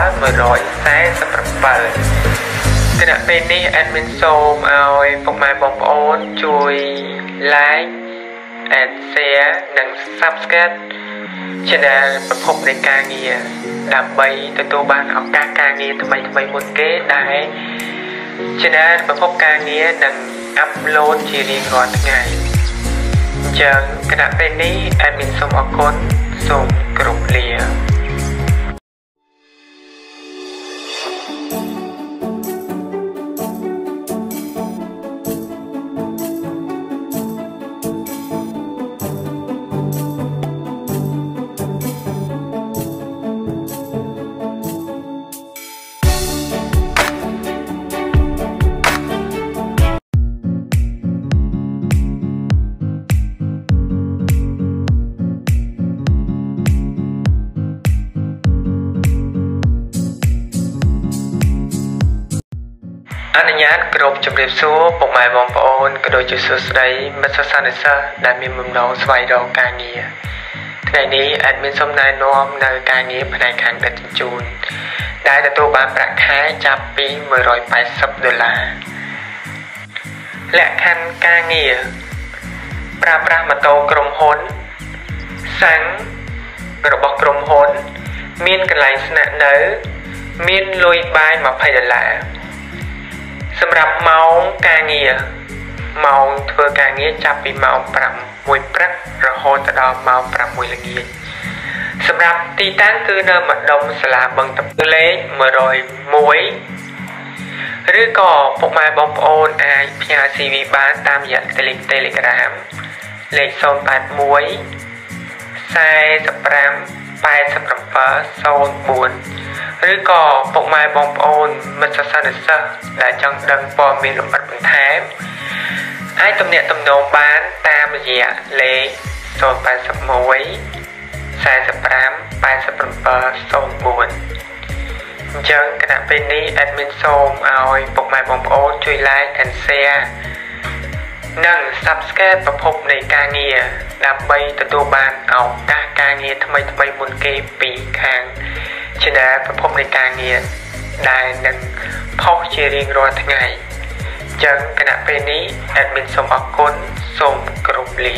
4 7 គណៈពេលនេះ admin សូមឲ្យពុកម៉ែបងប្អូនជួយ like and share និង subscribe channel ប្រភពនៃការងារដើម្បីទទួលបានឱកាសការងារថ្មីថ្មីមុនគេដែល channel ប្រភពការងារនឹង upload ជារៀងរាល់ថ្ងៃអញ្ចឹងគណៈពេលនេះ admin សូមអរគុណសូមគោរពលា អនុញ្ញាតគ្រប់ជម្រាបសួរពុកម៉ែបងប្អូនក៏ដូចជាសួស្តីមិត្តសិស្សានុសិស្សដែលមានបំណងស្វែងរកការងារថ្ងៃនេះ admin សូមណែនាំនៅការងារផ្នែកខាងដឹកជញ្ជូនដែលទទួលបានប្រាក់ខែចាប់ពី មួយរយแปดสิบ ដុល្លារលក្ខខណ្ឌការងារប្រើប្រាស់ម៉ូតូក្រុមហ៊ុនសាំងរបស់ក្រុមហ៊ុនមានកន្លែងស្នាក់នៅមានលុយបាយ ยี่สิบ ដុល្លារសម្រាប់ម៉ោងការងារម៉ោងធ្វើការងារចាប់ពីម៉ោង ប្រាំមួយ ព្រឹករហូតដល់ម៉ោង ប្រាំមួយ ល្ងាចសម្រាប់ទីតាំងគឺនៅម្ដុំសាលាបឹងតពលេខ មួយរយមួយ ឬក៏ពុកម៉ែបងប្អូនអាចផ្ញើ xê vê បានតាមរយៈ Telegram លេខ ศูนย์ แปด หนึ่ง สี่ ห้า แปด เจ็ด ศูนย์ สี่ ឬក៏ពុកម៉ែបងប្អូនមិត្តសិស្សានុសិស្សដែលចង់ដឹងព័ត៌មានលម្អិតបន្ថែមអាចទំនាក់ទំនងបានតាមរយៈលេខ ศูนย์ แปด หนึ่ง สี่ ห้า แปด เจ็ด ศูนย์ สี่ អញ្ចឹងគណៈពេលនេះ admin សូមឲ្យពុកម៉ែបងប្អូនជួយ like and share និង subscribe ប្រភពនៃការងារដើម្បីទទួលបានឱកាសការងារថ្មីថ្មីមុនគេពីខាង channel ប្រភពនៃការងារដែលនឹងផុសជារៀងរាល់ថ្ងៃអញ្ចឹងគណៈពេលនេះ admin សូមអរគុណសូមគោរពលា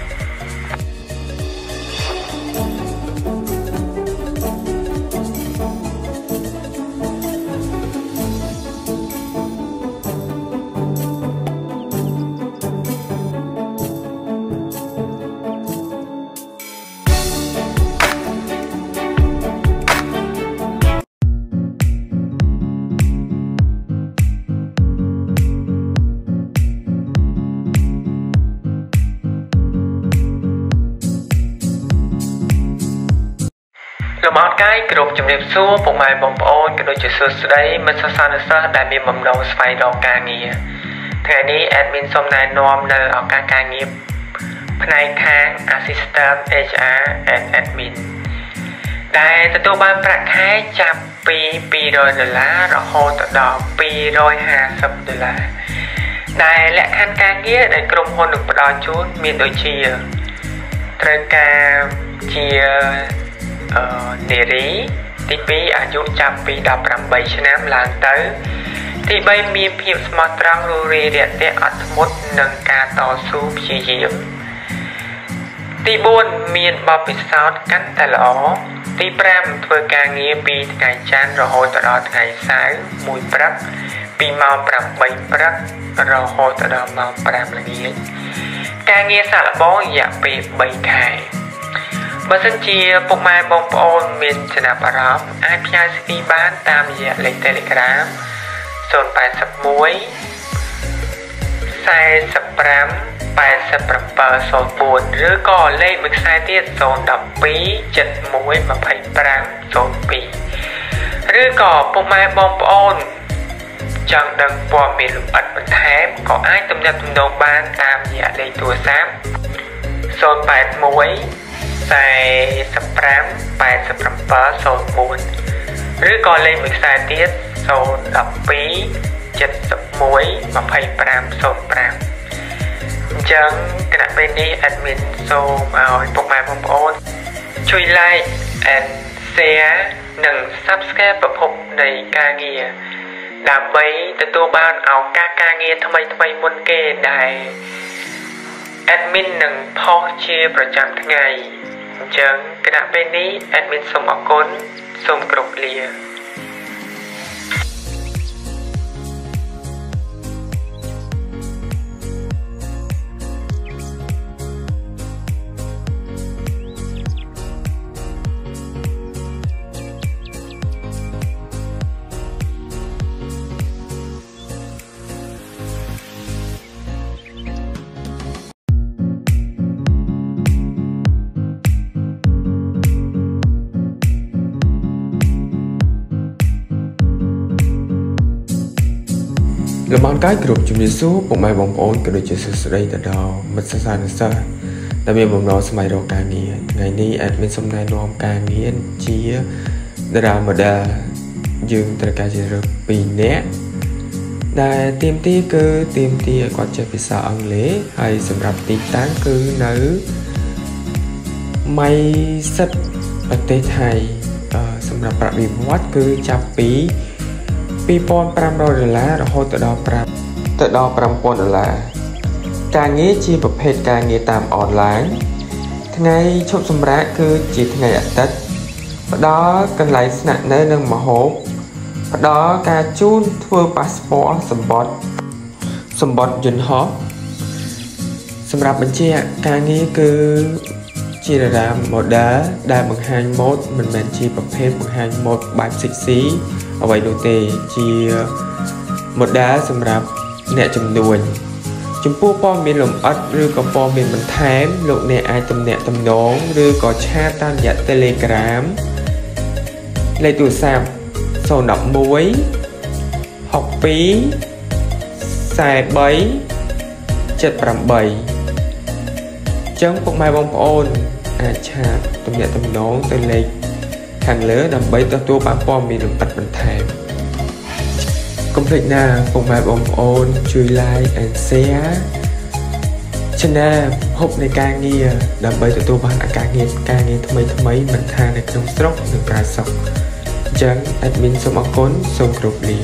លំអរកាយគ្រប់ជំរាបសួរពុកម៉ែបងប្អូនក៏ដូចជាសួស្តីមិត្តសិស្សានុសិស្សដែលមានបំណងស្វែងរកការងារថ្ងៃនេះ admin សូមណែនាំនៅឱកាសការងារផ្នែកខាង assistant เอช អាร์ and admin ដែលទទួលបានប្រាក់ខែចាប់ពី ពីររយ ដុល្លាររហូតដល់ ពីររយห้าสิบ ដុល្លារដែលលក្ខខណ្ឌការងារដែលក្រុមហ៊ុននឹងផ្ដល់ជូនមានដូចជាត្រូវការជានារីទីពីរអាយុចាប់ពី ដប់ប្រាំបី ឆ្នាំឡើងទៅទីបីមានភាពស្មោះត្រង់រួសរាយរាក់ទាក់អត់ធ្មត់នឹងការតស៊ូព្យាយាមទីបួនមានបទពិសោធន៍កាន់តែល្អទីប្រាំធ្វើការងារពីថ្ងៃច័ន្ទរហូតដល់ថ្ងៃសៅរ៍មួយព្រឹកពីម៉ោងប្រាំបីព្រឹករហូតដល់ម៉ោងប្រាំល្ងាចការងារសាកល្បងរយៈពេលបីខែបើសិនជាពុកម៉ែបងប្អូនមានចំណាប់អារម្មណ៍អាចផ្ញើ xê vê បានតាមរយៈលេខ Telegram ศูนย์ แปด หนึ่ง สี่ ห้า แปด เจ็ด ศูนย์ สี่ tám bảy không bốn ឬក៏លេខមួយខ្សែទៀតศูนย์ một hai เจ็ดหนึ่ง ยี่สิบห้า ศูนย์ สอง ឬក៏ពុកម៉ែបងប្អូនចង់ដឹងព័ត៌មានលម្អិតបន្ថែមក៏អាចទំនាក់ទំនងបានតាមរយៈលេខទូរស័ព្ទศูนย์ แปด หนึ่ง สี่ ห้า แปด แปด เจ็ด ศูนย์ สี่ ឬក៏លេខមួយខ្សែទៀតศูนย์ หนึ่งhai เจ็ดหนึ่ง ยี่สิบห้า ศูนย์ ห้า អញ្ចឹងគណៈពេលនេះ admin សូមឲ្យពុកម៉ែបងប្អូនជួយ like and share និង subscribe ប្រភពនៃការងារដើម្បីទទួលបានឱកាសការងារថ្មីៗមុនគេដែល admin នឹងផុសជាប្រចាំថ្ងៃអញ្ចឹងគណៈពេលនេះ admin សូមអរគុណសូមគោរពលាលំអរកាយគ្រប់ជំរាបសួរពុកម៉ែបងប្អូនក៏ដូចជាសួស្តីទៅដល់មិត្តសិស្សានុសិស្សដែលមានបំណងស្វែងរកការងារថ្ងៃនេះ admin សូមណែនាំការងារជា Data Model យើងត្រូវការជ្រើសរើសពីរនាក់ដែលទីមទីគឺទីមទីឲ្យគាត់ចេះភាសាអង់គ្លេសហើយសម្រាប់ទីតាំងគឺនៅម៉ៃសិតប្រទេសថៃសម្រាប់ប្រាក់បៀវត្សគឺចាប់ពីពីរពាន់ប្រាំរយដុល្លាររហូតទៅដល់5ទៅដល់ប្រាំពាន់ដុល្លារការងារជាប្រភេទការងារតាមអនឡាញថ្ងៃឈប់សម្រាកគឺជាថ្ងៃអាទិត្យផ្ដល់កន្លែងស្នាក់នៅនិងម្ហូបផ្ដល់ការជូនធ្វើប៉ាសពតសម្បត្តិសម្បត្តិយន្តហោះសម្រាប់បញ្ជាក់ការងារគឺជា Data Model ដែលបង្ហាញម៉ូដមិនមែនជាប្រភេទបង្ហាញម៉ូដបែប sexyអ្វីនោះទេជា model សម្រាប់អ្នកជំនួញចំពោះព័ត៌មានលម្អិតឬក៏ព័ត៌មានបន្ថែមលោកអ្នកអាចទំនាក់ទំនងឬក៏ឆាតតាមរយៈ Telegram លេខទូរស័ព្ទศูนย์ หนึ่ง หนึ่ง หก สอง สี่ สาม เจ็ด แปดចឹងពុកម៉ែបងប្អូនអាចឆាតទំនាក់ទំនងទៅលេខខាងលើដើម្បីទទួលបានព័ត៌មានលម្អិតបន្ថែមកុំភ្លេចណាពុកម៉ែបងប្អូនជួយ like and share channel ហុបនៃការងារដើម្បីទទួលបានឱកាសងារការងារថ្មីថ្មីមិនថានៅក្នុងស្រុកនិងក្រៅស្រុកអញ្ចឹង admin សូមអរគុណសូមគោរពលា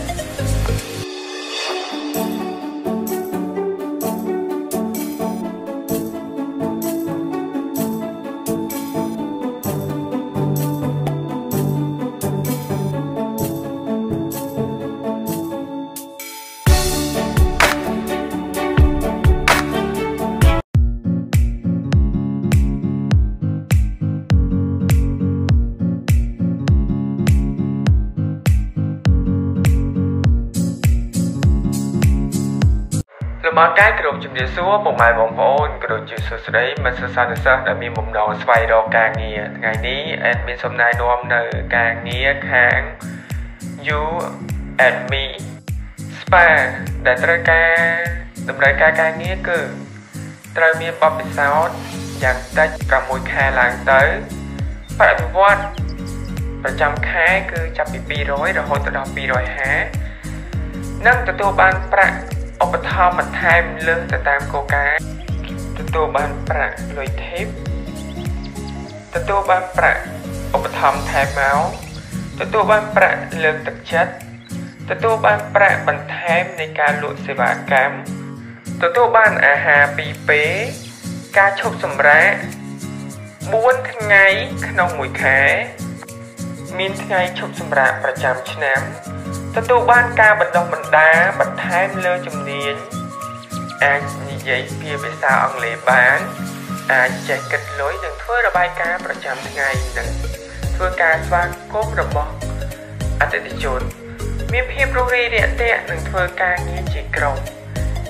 លំអរកាយគ្រប់ជំរាបសួរពុកម៉ែបងប្អូនក៏ដូចជាសួស្តីមិត្តសិស្សានុសិស្សដែលមានបំណងស្វែងរកការងារថ្ងៃនេះ admin សូមណែនាំនៅការងារខាង You and Me Spa ដែលត្រូវការតម្រូវការការងារគឺត្រូវមានបទពិសោធន៍យ៉ាងតិចប្រាំមួយខែឡើងទៅប្រាក់បៀវត្សប្រចាំខែគឺចាប់ពីពីររយរហូតដល់ពីររយห้าនិងទទួលបានប្រាក់ឧបត្ថម្ភបន្ថែមលើសទៅតាមគោលការណ៍ទទួលបានប្រាក់លុយធីបទទួលបានប្រាក់ឧបត្ថម្ភថែមមកទទួលបានប្រាក់លើកទឹកចិត្តទទួលបានប្រាក់បន្ថែមនៃការលក់សេវាកម្មទទួលបានអាហារពីរពេលការឈប់សម្រាកបួនថ្ងៃក្នុងមួយខែមានថ្ងៃឈប់សម្រាកប្រចាំឆ្នាំទទួលបានការបណ្ដុះបណ្ដាលបន្ថែមលើជំនាញអាចនិយាយភាសាអង់គ្លេសបានអាចចេះគិតលុយនិងធ្វើរបាយការណ៍ប្រចាំថ្ងៃនិងធ្វើការស្វាគមន៍របស់អតិថិជនមានភាពរួសរាយរាក់ទាក់និងធ្វើការងារជាក្រុម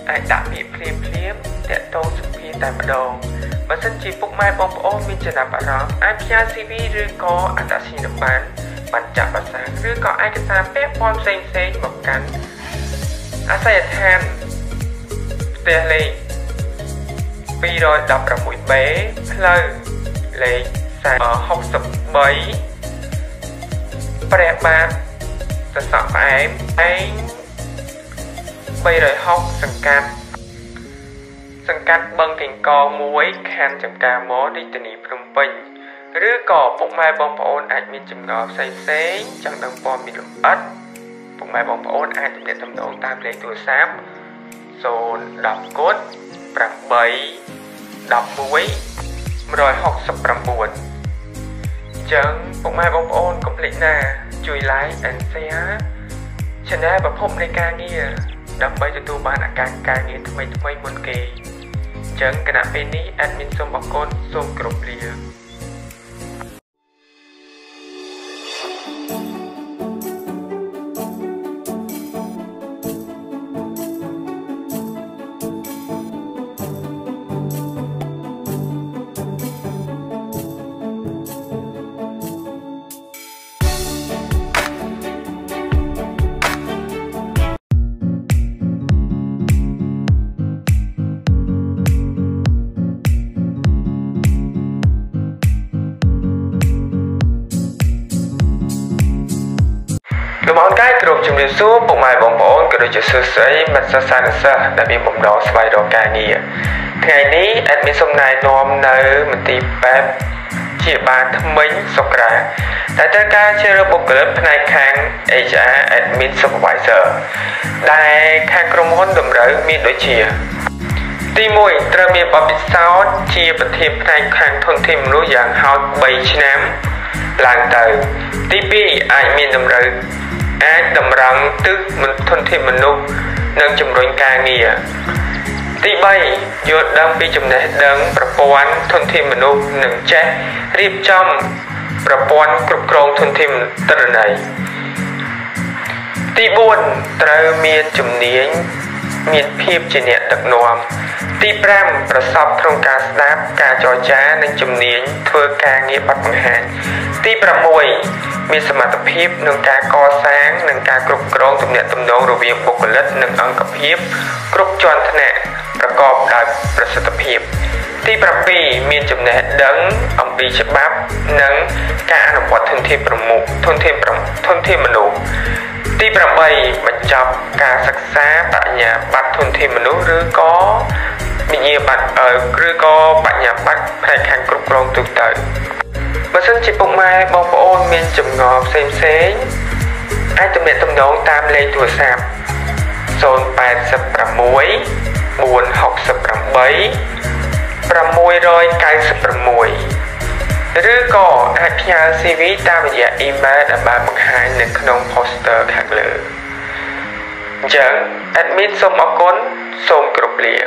អាចដាក់ពាក្យភ្លាមភ្លាមតាក់ទងសុភាតែម្ដងបើសិនជាពុកម៉ែបងប្អូនមានចំណាប់អារម្មណ៍អាចផ្ញើ ซี វី ឬក៏អត្តសញ្ញាណប័ណ្ណបញ្ជាក់ភាសាឬក៏ឯកសារពាក់ព័ន្ធផ្សេងផ្សេងមកកាន់អាសយដ្ឋានផ្ទះលេខពីរ១៦ បេ ផ្លូវលេខហកសិបបីព្រះបាទសសក់ផ្អែមឯងបីរយហកសង្កាត់សង្កាត់បឹងកេងកងមួយខណ្ឌចំការមរាជធានីភ្នំពេញឬក៏ពុកម៉ែបងប្អូនអាចមានចម្ងល់ផ្សេងផ្សេងចង់ដឹងព័ត៌មានលម្អិតពុកម៉ែបងប្អូនអាចទំនាក់ទំនងតាមលេខទូរស័ព្ទศูนย์ ដប់គុតប្រាំបី ដប់មួយ មួយរយហកសិបប្រាំបួនអញ្ចឹងពុកម៉ែបងប្អូនកុំភ្លេចណាជួយ like and share channel ប្រភពនៃការងារដើម្បីទទួលបានឱកាសការងារថ្មីថ្មីមុនគេអញ្ចឹងគណៈពេលនេះ admin សូមអរគុណសូមគោរពលាលោកបងកាយគ្រប់ជំរាបសួរពុកម៉ែបងប្អូនក៏ដូចជាសួស្តីមិត្តសិស្សនិស្សិតដែលមានបំណងស្វែងរកការងារថ្ងៃនេះ admin សូមណែនាំនៅមន្ទីរពេទ្យជាបាលថ្មិញសុក្រាតែត្រូវការជ្រើសរើសបុគ្គលិកផ្នែកខាង เอช អារ admin supervisor ដែលខាងក្រុមហ៊ុនតម្រូវមានដូចជាទីមួយត្រូវមានបទពិសោធន៍ជាប្រធានផ្នែកខាងធនធានមនុស្សយ៉ាងហោចបីឆ្នាំឡើងទៅទីពីរអាចមានតម្រូវអាចតម្រង់ទិសធនធានមនុស្សនិងជំរុញការងារទីបីយល់ដឹងពីចំណេះដឹងប្រព័ន្ធធនធានមនុស្សនិងចេះរៀបចំប្រព័ន្ធគ្រប់គ្រងធនធានទិន្នន័យទីបួនត្រូវមានជំនាញមានភាពជាអ្នកដឹកនាំទីប្រាំប្រសពក្នុងការស្ដាប់ការចរចានិងជំនាញធ្វើការងារបទបង្ហាញទីប្រាំមួយមានសមត្ថភាពក្នុងការកសាងនិងការគ្រប់គ្រងទំនាក់ទំនងរវាងបុគ្គលិកនិងអង្គភាពគ្រប់ជាន់ថ្នាក់ប្រកបដោយប្រសិទ្ធភាពទីប្រាំពីរមានចំណេះដឹងអំពីច្បាប់និងការអនុវត្តធនធានប្រមុខធនធានប្រធនធានមនុស្សទីប្រាំបីបញ្ចប់ការសិក្សាបញ្ញាបត្រធនធានមនុស្សឬក៏វិញ្ញាបត្រឬក៏បញ្ញាបត្រផ្នែកខាងគ្រប់គ្រងទូទៅបើសិនជាពុកម៉ែបងប្អូនមានចម្ងល់ផ្សេងផ្សេងអាចទំនាក់ទំនងតាមលេខទូរស័ព្ទศูนย์ แปด หก บួន หก แปด หก หก เก้า ឬក៏អាចផ្ញើ ซี វី តាមរយៈ email ដែលបានបង្ហាញនៅក្នុង poster ខាងលើអញ្ចឹង admin សូមអរគុណសូមគោរពលា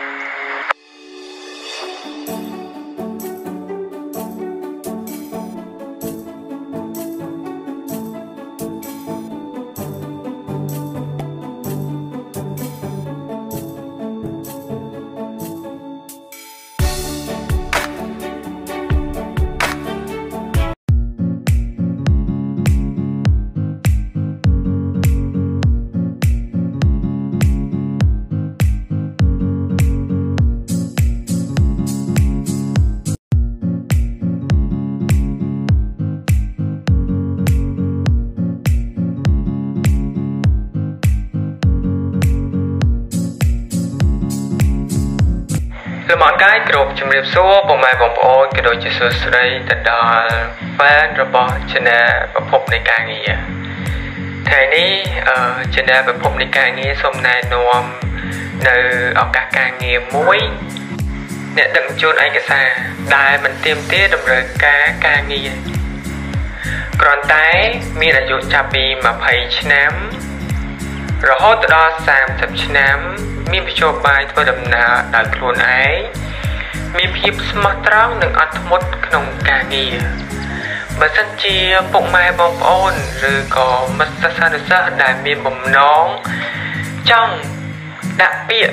លំអរកាយគ្រប់ជំរាបសួរពុកម៉ែបងប្អូនក៏ដូចជាសួស្តីទៅដល់ fan របស់ channel ប្រភពនៃការងារថ្ងៃនេះអឺ channel ប្រភពនៃការងារសូមណែនាំនៅឱកាសការងារមួយអ្នកដឹកជញ្ជូនឯកសារដែលមិនទាមទារតម្រូវការការងារគ្រាន់តែមានអាយុចាប់ពីยี่สิบឆ្នាំរហូតដល់สามสิบឆ្នាំមានវិជ្ជាបាយធ្វើដំណើរដោយខ្លួនឯងមានភាពស្មោះត្រង់និងអត់ធ្មត់ក្នុងការងារបើសិនជាពុកម៉ែបងប្អូនឬក៏មិត្តសិស្សនិស្សិតដែលមានបំណងចង់ដាក់ពាក្យ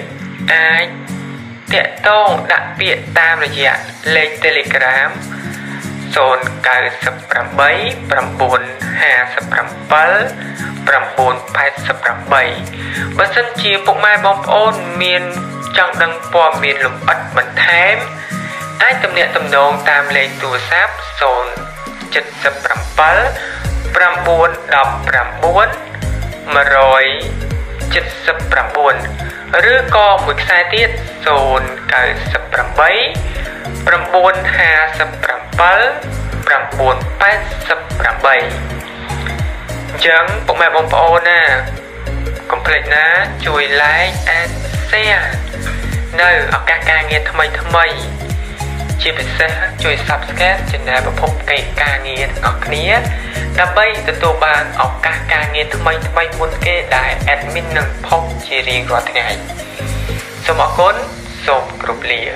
ai tệ tông đã biệt tam rồi dạ lên Telegram zone cài sập trăm bảy trăm bốn hà sập trăm bảy trăm bốn bảy sập trăm bảy và sân chia bụng mai bóng ôn miền trong đăng po miền lục ất bẩn thém ai tầm nhẹ tầm nông tam lên tù sáp zone chật sập trăm bảy trăm bốn đọc trăm bốn mà rồi chật sập trăm bốn rứa co một sai tiết zone cài sập trăm bảy trăm bốn hà sập trăm bảy trăm bốn bảy sập trăm bảy chẳng bụng mẹ bông bông nè complete ná chui like and share nơi ở các ca nghe thầm mây thầm mây chia sẻ chui subscribe trên này và phúc cây ca nghe ngọt khía đã bay từ tổ bàn ở các ca nghe thầm mây thầm mây muốn kê đại admin nâng phúc chia riêng vào thế này số mỏ cốn số group lìa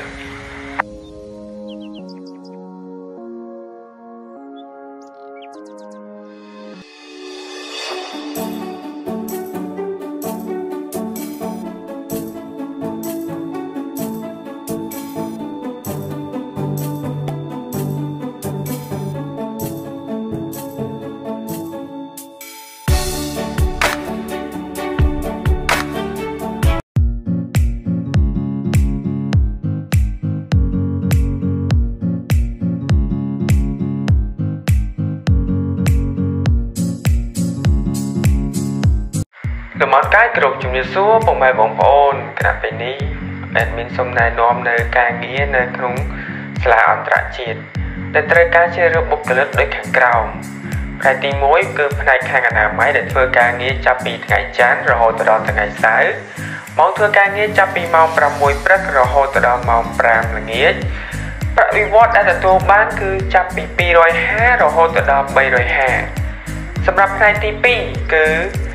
Từ món cái group chúng như số bông mai bóng ôn cả về ní admin xong này nôm nơi ca nghĩa nơi không là ổn trả chiết để trời ca chơi rượu bốc lực đối kháng cầu cái tí mối cứ này kháng ảnh nào máy để thưa ca nghĩa chạp bị ngày chán rồi hồi từ đó từ ngày sáng món thưa ca nghĩa chạp bị màu pram mùi prắc rồi hồi từ đó màu pram là nghĩa bạn bị vót đã là tô bán cứ chạp bị pi rồi há rồi hồi từ đó bay rồi hà sầmรับnày tí pi cứ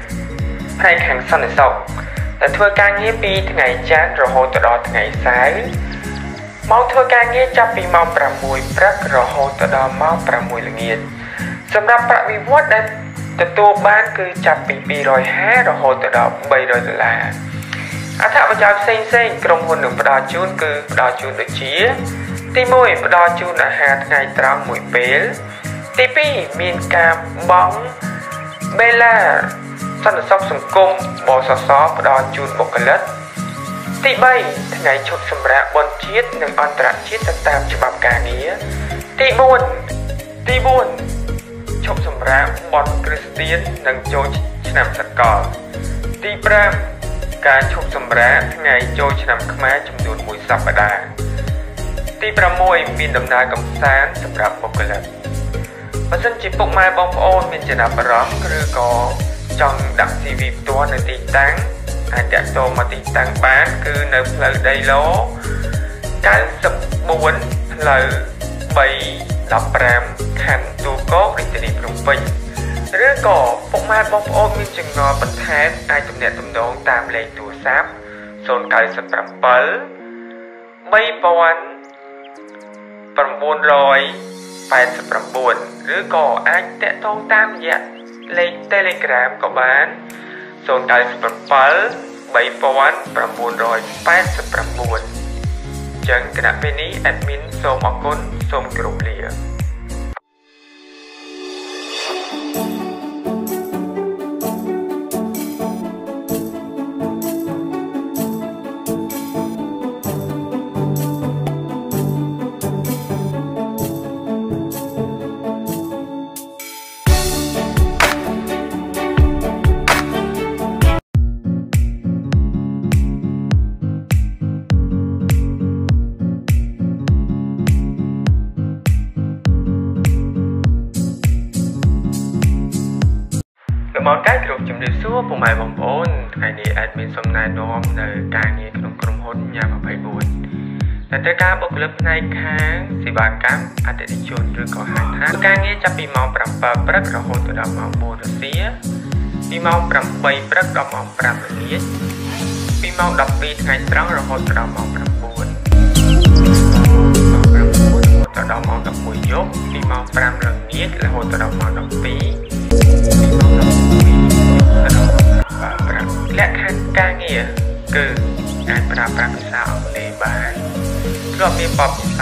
hai hàng xanh này sauแต่ធ្វើការងារពីថ្ងៃច័ន្ទរហូតដល់ថ្ងៃសៅរ៍មកធ្វើការងារចាប់ពីម៉ោងប្រាំមួយព្រឹករហូតដល់ម៉ោងប្រាំមួយល្ងាចសម្រាប់ប្រាក់បៀវត្សដែលទទួលបានគឺចាប់ពីពីររយហាសិបរហូតដល់បីរយដុល្លារអត្ថប្រយោជន៍ផ្សេងផ្សេងក្រុមហ៊ុននឹងផ្ដល់ជូនគឺផ្ដល់ជូនដូចជាទីមួយផ្ដល់ជូនអាហារថ្ងៃត្រង់មួយពេលទីពីរមានការបង់បេឡាសន្តិសុខសង្គមបសសផ្ដល់ជូនបុគ្គលិកទីបីថ្ងៃឈប់សម្រាកបុណ្យជាតិនិងអន្តរជាតិទៅតាមច្បាប់ការងារទីបួនទីបួនឈប់សម្រាកបុណ្យគ្រីស្ទាននិងចូលឆ្នាំសកលទីប្រាំការឈប់សម្រាកថ្ងៃចូលឆ្នាំខ្មែរចំនួនមួយសប្តាហ៍ទីប្រាំមួយមានដំណើរកម្សាន្តសម្រាប់បុគ្គលិកបើសិនជាពុកម៉ែបងប្អូនមានចំណាប់អារម្មណ៍ឬក៏ចង់ដាក់ xê vê ផ្ទាល់នៅទីតាំងអាចតាក់ទងមកទីតាំងបានគឺនៅផ្លូវដីឡូកៅសិបបួនផ្លូវបីដប់ប្រាំខណ្ឌទូកោរាជធានីភ្នំពេញឬក៏ពុកម៉ែបងប្អូនមានចំណល់បន្ថែមអាចទំនាក់ទំនងតាមលេខទូរស័ព្ទศูนย์ เก้า เจ็ด สาม เก้า แปด เก้า แปด เก้า ឬក៏អាចតាក់ទងតាមរយៈលេខ Telegram ក៏បានศูนย์ เก้า เจ็ด แปด เก้า เก้า แปด เก้า แปด ចឹងគណៈពេលនេះ admin សូមអរគុណសូមគោរពលាមនកាយគ្រប់ជំរាបសួរពុកម៉ែបងប្អូនថ្ងៃនេះ admin សូមណែនាំនៅការងារក្នុងក្រុមហ៊ុនញ៉ាំยี่สิบสี่តែត្រូវការបុគ្គលិកផ្នែកខាងសេវាកម្មអតិថិជនឬក៏ហៅថាការងារចាប់ពីម៉ោងប្រាំbảyព្រឹករហូតដល់ម៉ោងបួនរសៀលពីម៉ោងប្រាំបីព្រឹកដល់ម៉ោងប្រាំល្ងាចពីម៉ោងដប់ពីរថ្ងៃត្រង់រហូតដល់ម៉ោងប្រាំបួនម៉ោងប្រាំបួនរហូតដល់ម៉ោងដប់មួយយប់ពីម៉ោងប្រាំល្ងាចរហូតដល់ម៉ោងដប់ពីរលក្ខខណ្ឌការងារគឺអាចប្រើប្រាស់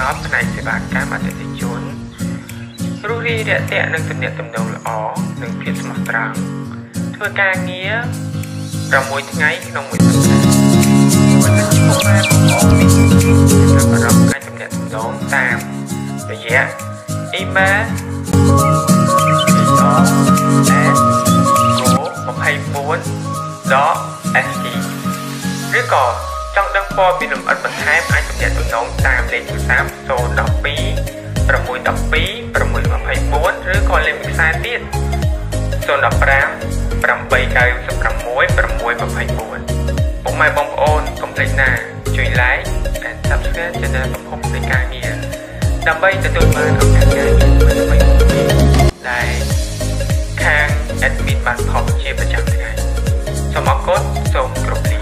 ប់ផ្នែកសេវាកម្មអតិថិជនរូបរាងរាក់ទាក់នឹងទំនាក់ទំនងល្អនិងភាពស្មោះត្រង់ធ្វើការងារប្រាំមួយថ្ងៃក្នុងមួយសប្តាហ៍មិនថាពុកម៉ែបងប្អូនមានចំណាប់អារម្មណ៍អាចទំនាក់ទំនងតាមរយៈ email .go24.st ឬក៏ចង់ដឹងព័ត៌មានលម្អិតបន្ថែមអាចទំនាក់ទំនងតាមលេខទូរស័ព្ទ ศูนย์ หนึ่ง สอง หก หนึ่ง สอง หก หก หนึ่ง สอง 4 ឬក៏លេខខ្សែទៀត ศูนย์ หนึ่ง ห้า แปด เก้า เก้า หก หก หนึ่ง สอง 4 ពុកម៉ែបងប្អូនកុំភ្លេចណាជួយ like and subscribe channel ប្រភពនៃការងារដើម្បីទទួលបានឱកាសការងារថ្មីៗដែលខាង admin បានផុសជាប្រចាំថ្ងៃសូមអរគុណសូមគោរពលា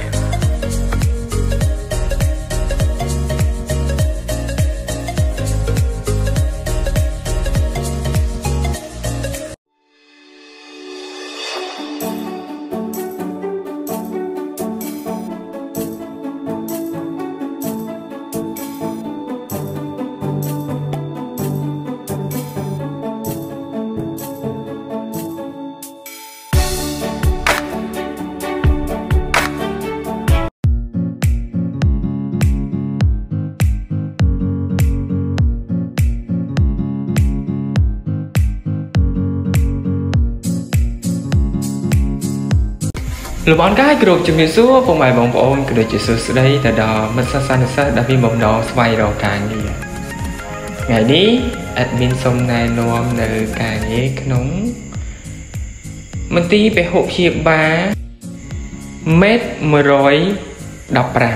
លោកបងកាយគ្រប់ជំរាបសួរពុកម៉ែបងប្អូនក៏ដូចជាសួស្តីទៅដល់មិត្តសិស្សនិស្សិតដែលមានបំណងស្វែងរកការងារថ្ងៃនេះ admin សូមណែនាំនៅការងារក្នុងមន្ទីរពហុព្យាបាលមេត một một năm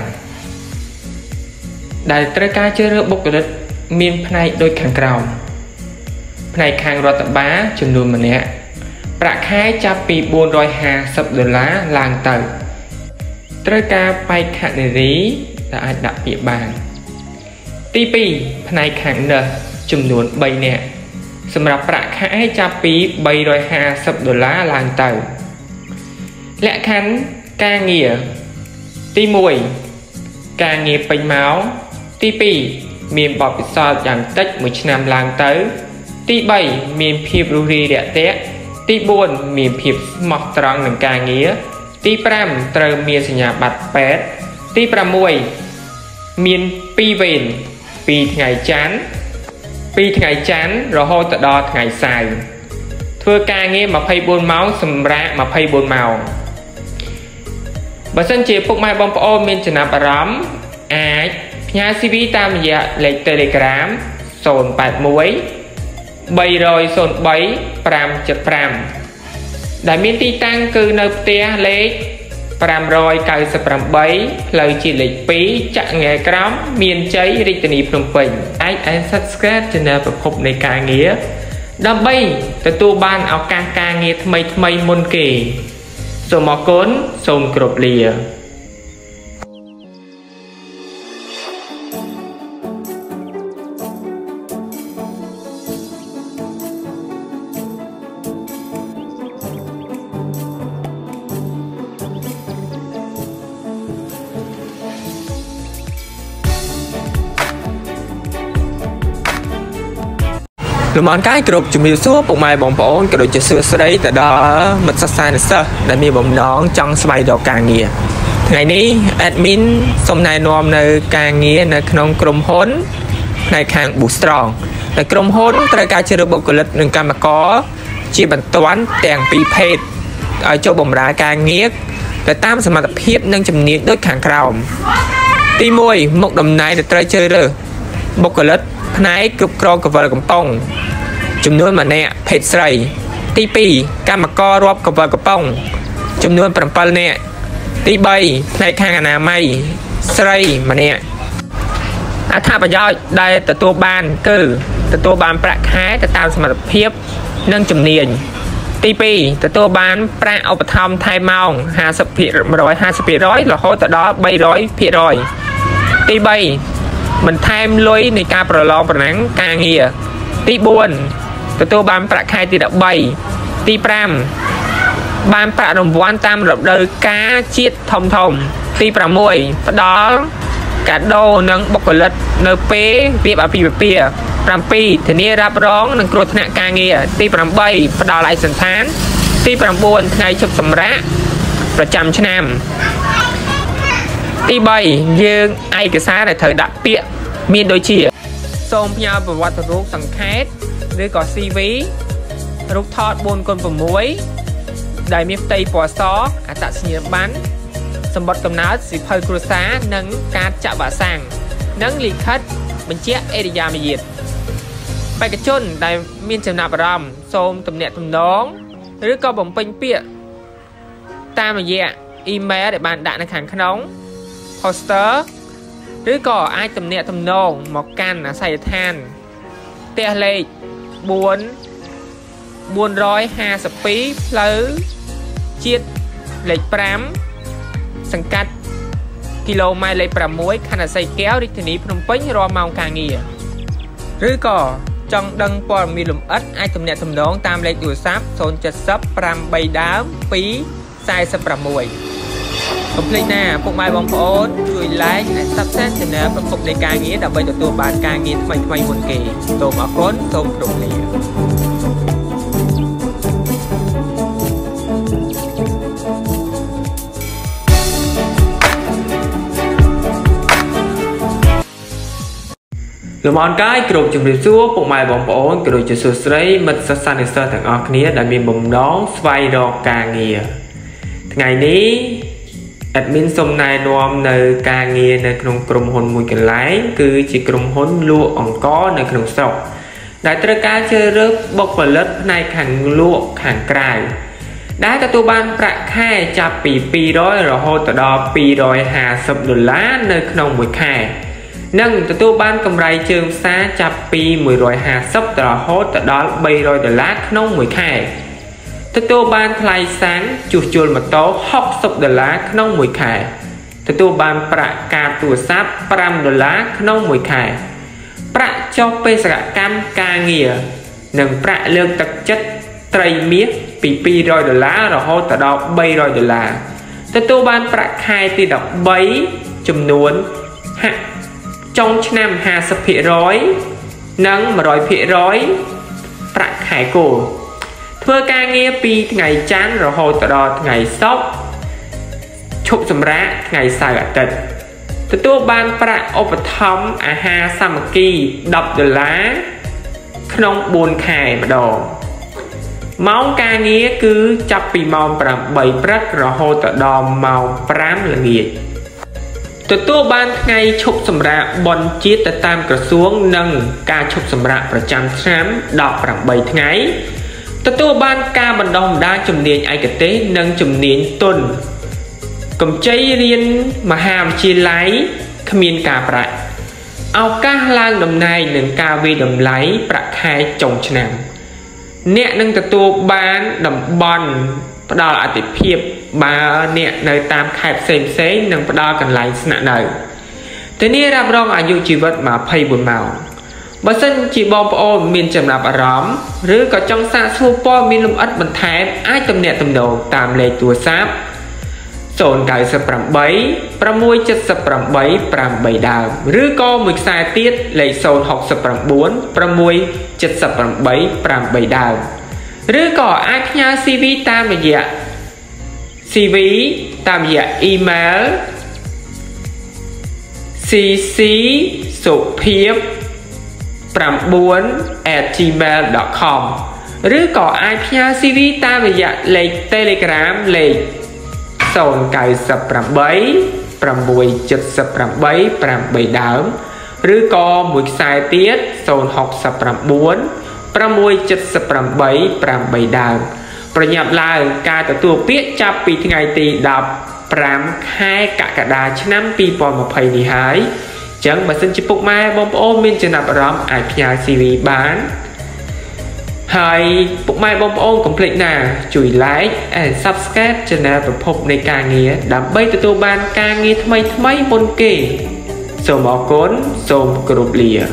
ដែលត្រូវការជ្រើសរើសបុគ្គលិកមានផ្នែកដូចខាងក្រោមផ្នែកខាងរដ្ឋបាលចំនួនម្នាក់ប្រាក់ខែចាប់ពីbốn trăm hai mươiដុល្លារឡើងទៅត្រូវការបេក្ខនារីដែលអាចដាក់ពាក្យបានទីពីរផ្នែកខាងនេះចំនួនបីនាក់សម្រាប់ប្រាក់ខែចាប់ពីba trăm hai mươiដុល្លារឡើងទៅលក្ខខណ្ឌការងារទីមួយការងារពេញម៉ោងទីពីរមានបទពិសោធន៍យ៉ាងតិចមួយឆ្នាំឡើងទៅទីបីមានភាពរួសរាយរាក់ទាក់ទីbốnមានភាពស្មោះត្រង់នឹងការងារទី5ត្រូវមានសញ្ញាបត្រពេទ្យទី6មានពីរវេនពីរថ្ងៃច័ន្ទពីរថ្ងៃច័ន្ទរហូតដល់ថ្ងៃសៅរ៍ធ្វើការងារម្ភៃបួនម៉ោងសម្រាប់ម្ភៃបួនម៉ោងបើសិនជាពុកម៉ែបងប្អូនមានចំណាប់អារម្មណ៍អាចផ្ញើ xê vê តាមរយៈលេខ Telegram ศูนย์ แปด หนึ่ง 3 0 0 3 5 7 5ដែលមានទីតាំងគឺនៅផ្ទះលេខ5៩៨ផ្លូវជាលេខពីរចាក់ងាយក្រមមានជ័យរាជធានីភ្នំពេញអាច Subscribe Channel ប្រភពនៃការងារដើម្បីទទួលបានឱកាសការងារថ្មីថ្មីមុនគេសូមអរគុណសូមគោរពលាលោកបងកាយគ្រប់ជំរាបសួរពុកម៉ែបងប្អូនក៏ដូចជាសួស្តីទៅដល់មិត្តសិស្សនិស្សិតដែលមានបំណងចង់ស្វែងរកការងារថ្ងៃនេះ admin សូមណែនាំនៅការងារនៅក្នុងក្រុមហ៊ុនផ្នែកខាង Boostrong ដែលក្រុមហ៊ុនត្រូវការជ្រើសរើសបុគ្គលិកនិងកម្មករជាបន្ទាន់ទាំងពីរភេទឲ្យចូលបម្រើការងារទៅតាមសមត្ថភាពនិងជំនាញដូចខាងក្រោមទីមួយមុខតំណែងដែលត្រូវជ្រើសរើសបុគ្គលិកផ្នែកគ្រប់គ្រងកង្វល់កំប៉ុងចំនួនម្នាក់ភេទស្រីទីពីរកម្មកររាប់កង្វល់កំប៉ុងចំនួន7នាក់ទីបីផ្នែកខាងអនាម័យស្រីម្នាក់អត្ថប្រយោជន៍ដែលទទួលបានគឺទទួលបានប្រាក់ខែទៅតាមសមត្ថភាពនិងជំនាញទីពីរទទួលបានប្រាក់ឧបត្ថម្ភថែមម៉ោងห้าสิบភាគរយห้าสิบភាគរយរហូតដល់ba trămភាគរយទីបីបន្ថែមលុយនៃការប្រឡងប្រណាំងការងារទីbốnទទួលបានប្រាក់ខែទី13ទី5បានប្រាក់រង្វាន់តាមរដូវកាលជាតិធំធំទី6ផ្ដល់ cả đô nâng bọc lật nơ pé việc ở phía phía làm pi thì nia rap rong nâng cột nặng ca nghe ti làm bay bắt đầu lại sẵn tháng ti làm buồn ngày chụp sầm rã và trăm năm ti bay dương ai cái xa này thời đặc biệt miền đôi chỉ xôm nhau và vật rút sẵn khét với có xê vê rút thọt buồn con vào muối đại miền tây bỏ xó à tạ sinh bắn sầm bọt cầm nát xì phơi cua xá nâng cát chạm bả sang nâng lì khất mình chia area mà diệt bài cái chôn đại miền trầm nạp rầm xôm tầm nhẹ tầm nónหรือก็บ่มเป็นเปียตามมาแย่อีเมลđể bạn đạiในขันขนมโปสเตอร์หรือก็ไอ้ตำเนียตำนองหมอกกันนะใส่แทนเตะเลขบุญบุญร้อยห้าสิบปีหรือจีดเลขแปมสังกัดกิโลไมล์เลขแปมมวยขนาดใส่แก้วริทนีพนมเป้งรอมองกางเงียหรือก็จังดังปอมีลมอัดไอตำเนียตำนองตามเลขอยู่ซับโซนจัดซับปรำใบดาวปีใส่สปรำมวยผมเพลงหน้าพวกไม้บอมโอ๊ตช่วยไลค์และซับเซนเสนอประกบในการงี้ดับเบิลตัวบานการงี้ทำไมทำไมวนเกย์โตมาค้นโตมปลุกเลี้ยลมอนกายกรุบจุ่มดิซัวพวกไม้บอมโอ๊ตกรุบจุดสุดใสมันสัสนิสเซอร์ทางออกนี้ได้มีบ่มน้องสไวดอกกางเงียไงนี้แอดมินสมนายนวมในกางเงียในขนมกลุ่มหุ่นมวยกันไล่คือจีกลุ่มหุ่นลวกอ่องก้อในขนมสกได้ตระการเจอเริ่มบกผลึกในขังลวกขังกลายได้กระตูบานประแค่จับปีปีร้อยหรือโฮตดอปีร้อยหาสิบดอลลาร์ในขนมมวยแค่นั่งตัวบ้านกำไรเชิงซาจับปีหมื่นร้อยห้าสิบตลอดโฮตดอลใบร้อยดอลลาร์ขนมมวยแค่ตัวบ้านพลายสังจุดจุลมาโต้หกสิบดอลลาร์ขนมมวยแค่ตัวบ้านประกาศตัวซับปรำดอลลาร์ขนมมวยแค่ประจบเป็นสกัดกรรมกาเงียหนึ่งประเลือกตักจัดไตรเมียปีปีร้อยดอลลาร์หรือโฮตดอลใบร้อยดอลลาร์ตัวบ้านประคายตีดอกใบจำนวนฮะจงชนำห้าสิบพิร้อยนังมาร้อยพิร้อยประขายโกเพื่อการเงียปีไงจันเราโฮตดอไงซอกชุบสำระไงสายตัดตัวบ้านประอุปธรรมอาหารสามัคคีดับดอลลาร์ขนมบุญไข่มาดองเมาการเงียคือจับปีมอมประใบประเราโฮตดอมเมาปรามละเอียดตัวบ้านไงชุบสำระบอลจีตตามกระทรวงนังการชุบสำระประจำชั้นดอกปรังใบไงตัวบ้านการบันดองได้จำเนียนไอกเต้นังจำเนียนต้นกำใจเรียนมหาวิทยาลัยขมิ้นกาประเอาการล่างดำในหนึ่งกาวีดำไหลประคายจงชนะเนี่ยนังตัวบ้านดำบอลประดาอติเพียบบาเนี่ยในตามแคบเซมเซนังประดากันไหลสนะหน่อยแต่นี่รับรองอายุชีวิตมาภัยบุญเมาบัสันจีบอมโอมีนจำนับอารมณ์หรือก็จังสะสูปอมีลมอัดบันแทนไอตำเนียตำโดตามเลตัวซับโซนไก่สปรัมใบประมวยจัดสปรัมใบปรามใบดาวหรือก็มือสายเตี้ยเลโซนหกสปรัมบุญประมวยจัดสปรัมใบปรามใบดาวหรือก็ไอพยาซีวีตามระยะซีวีตามระยะอีเมลซีซีสุเพียบปรำบุญ at gmail dot com หรือก็ไอพยาซีวีตามระยะเลขเทเลกราฟเลขโซนไก่สปรัมใบปรำบุยจัดสปรัมใบปรำใบดาวหรือก็มือสายเตี้ยโซนหกสปรัมบุญประมวยจัดสปรัมใบปรำใบดาวประหยัดลายการตัวเปียจับปีไงตีดับปรำแค่กะกระดาษน้ำปีปอมภัยดีหายจังมาสันจิปุกไม้บอมโอมินจะนับรำไอพีอาร์ซีวีบ้านให้ปุกไม้บอมโอคอมพลีทน่าจุยไลค์แอนด์ซับสไครป์จะแนบประพบในการเงี้ยดับใบตัวบ้านการเงี้ยทำไมทำไมบนเกย์สมอกลสมกรุบเลีย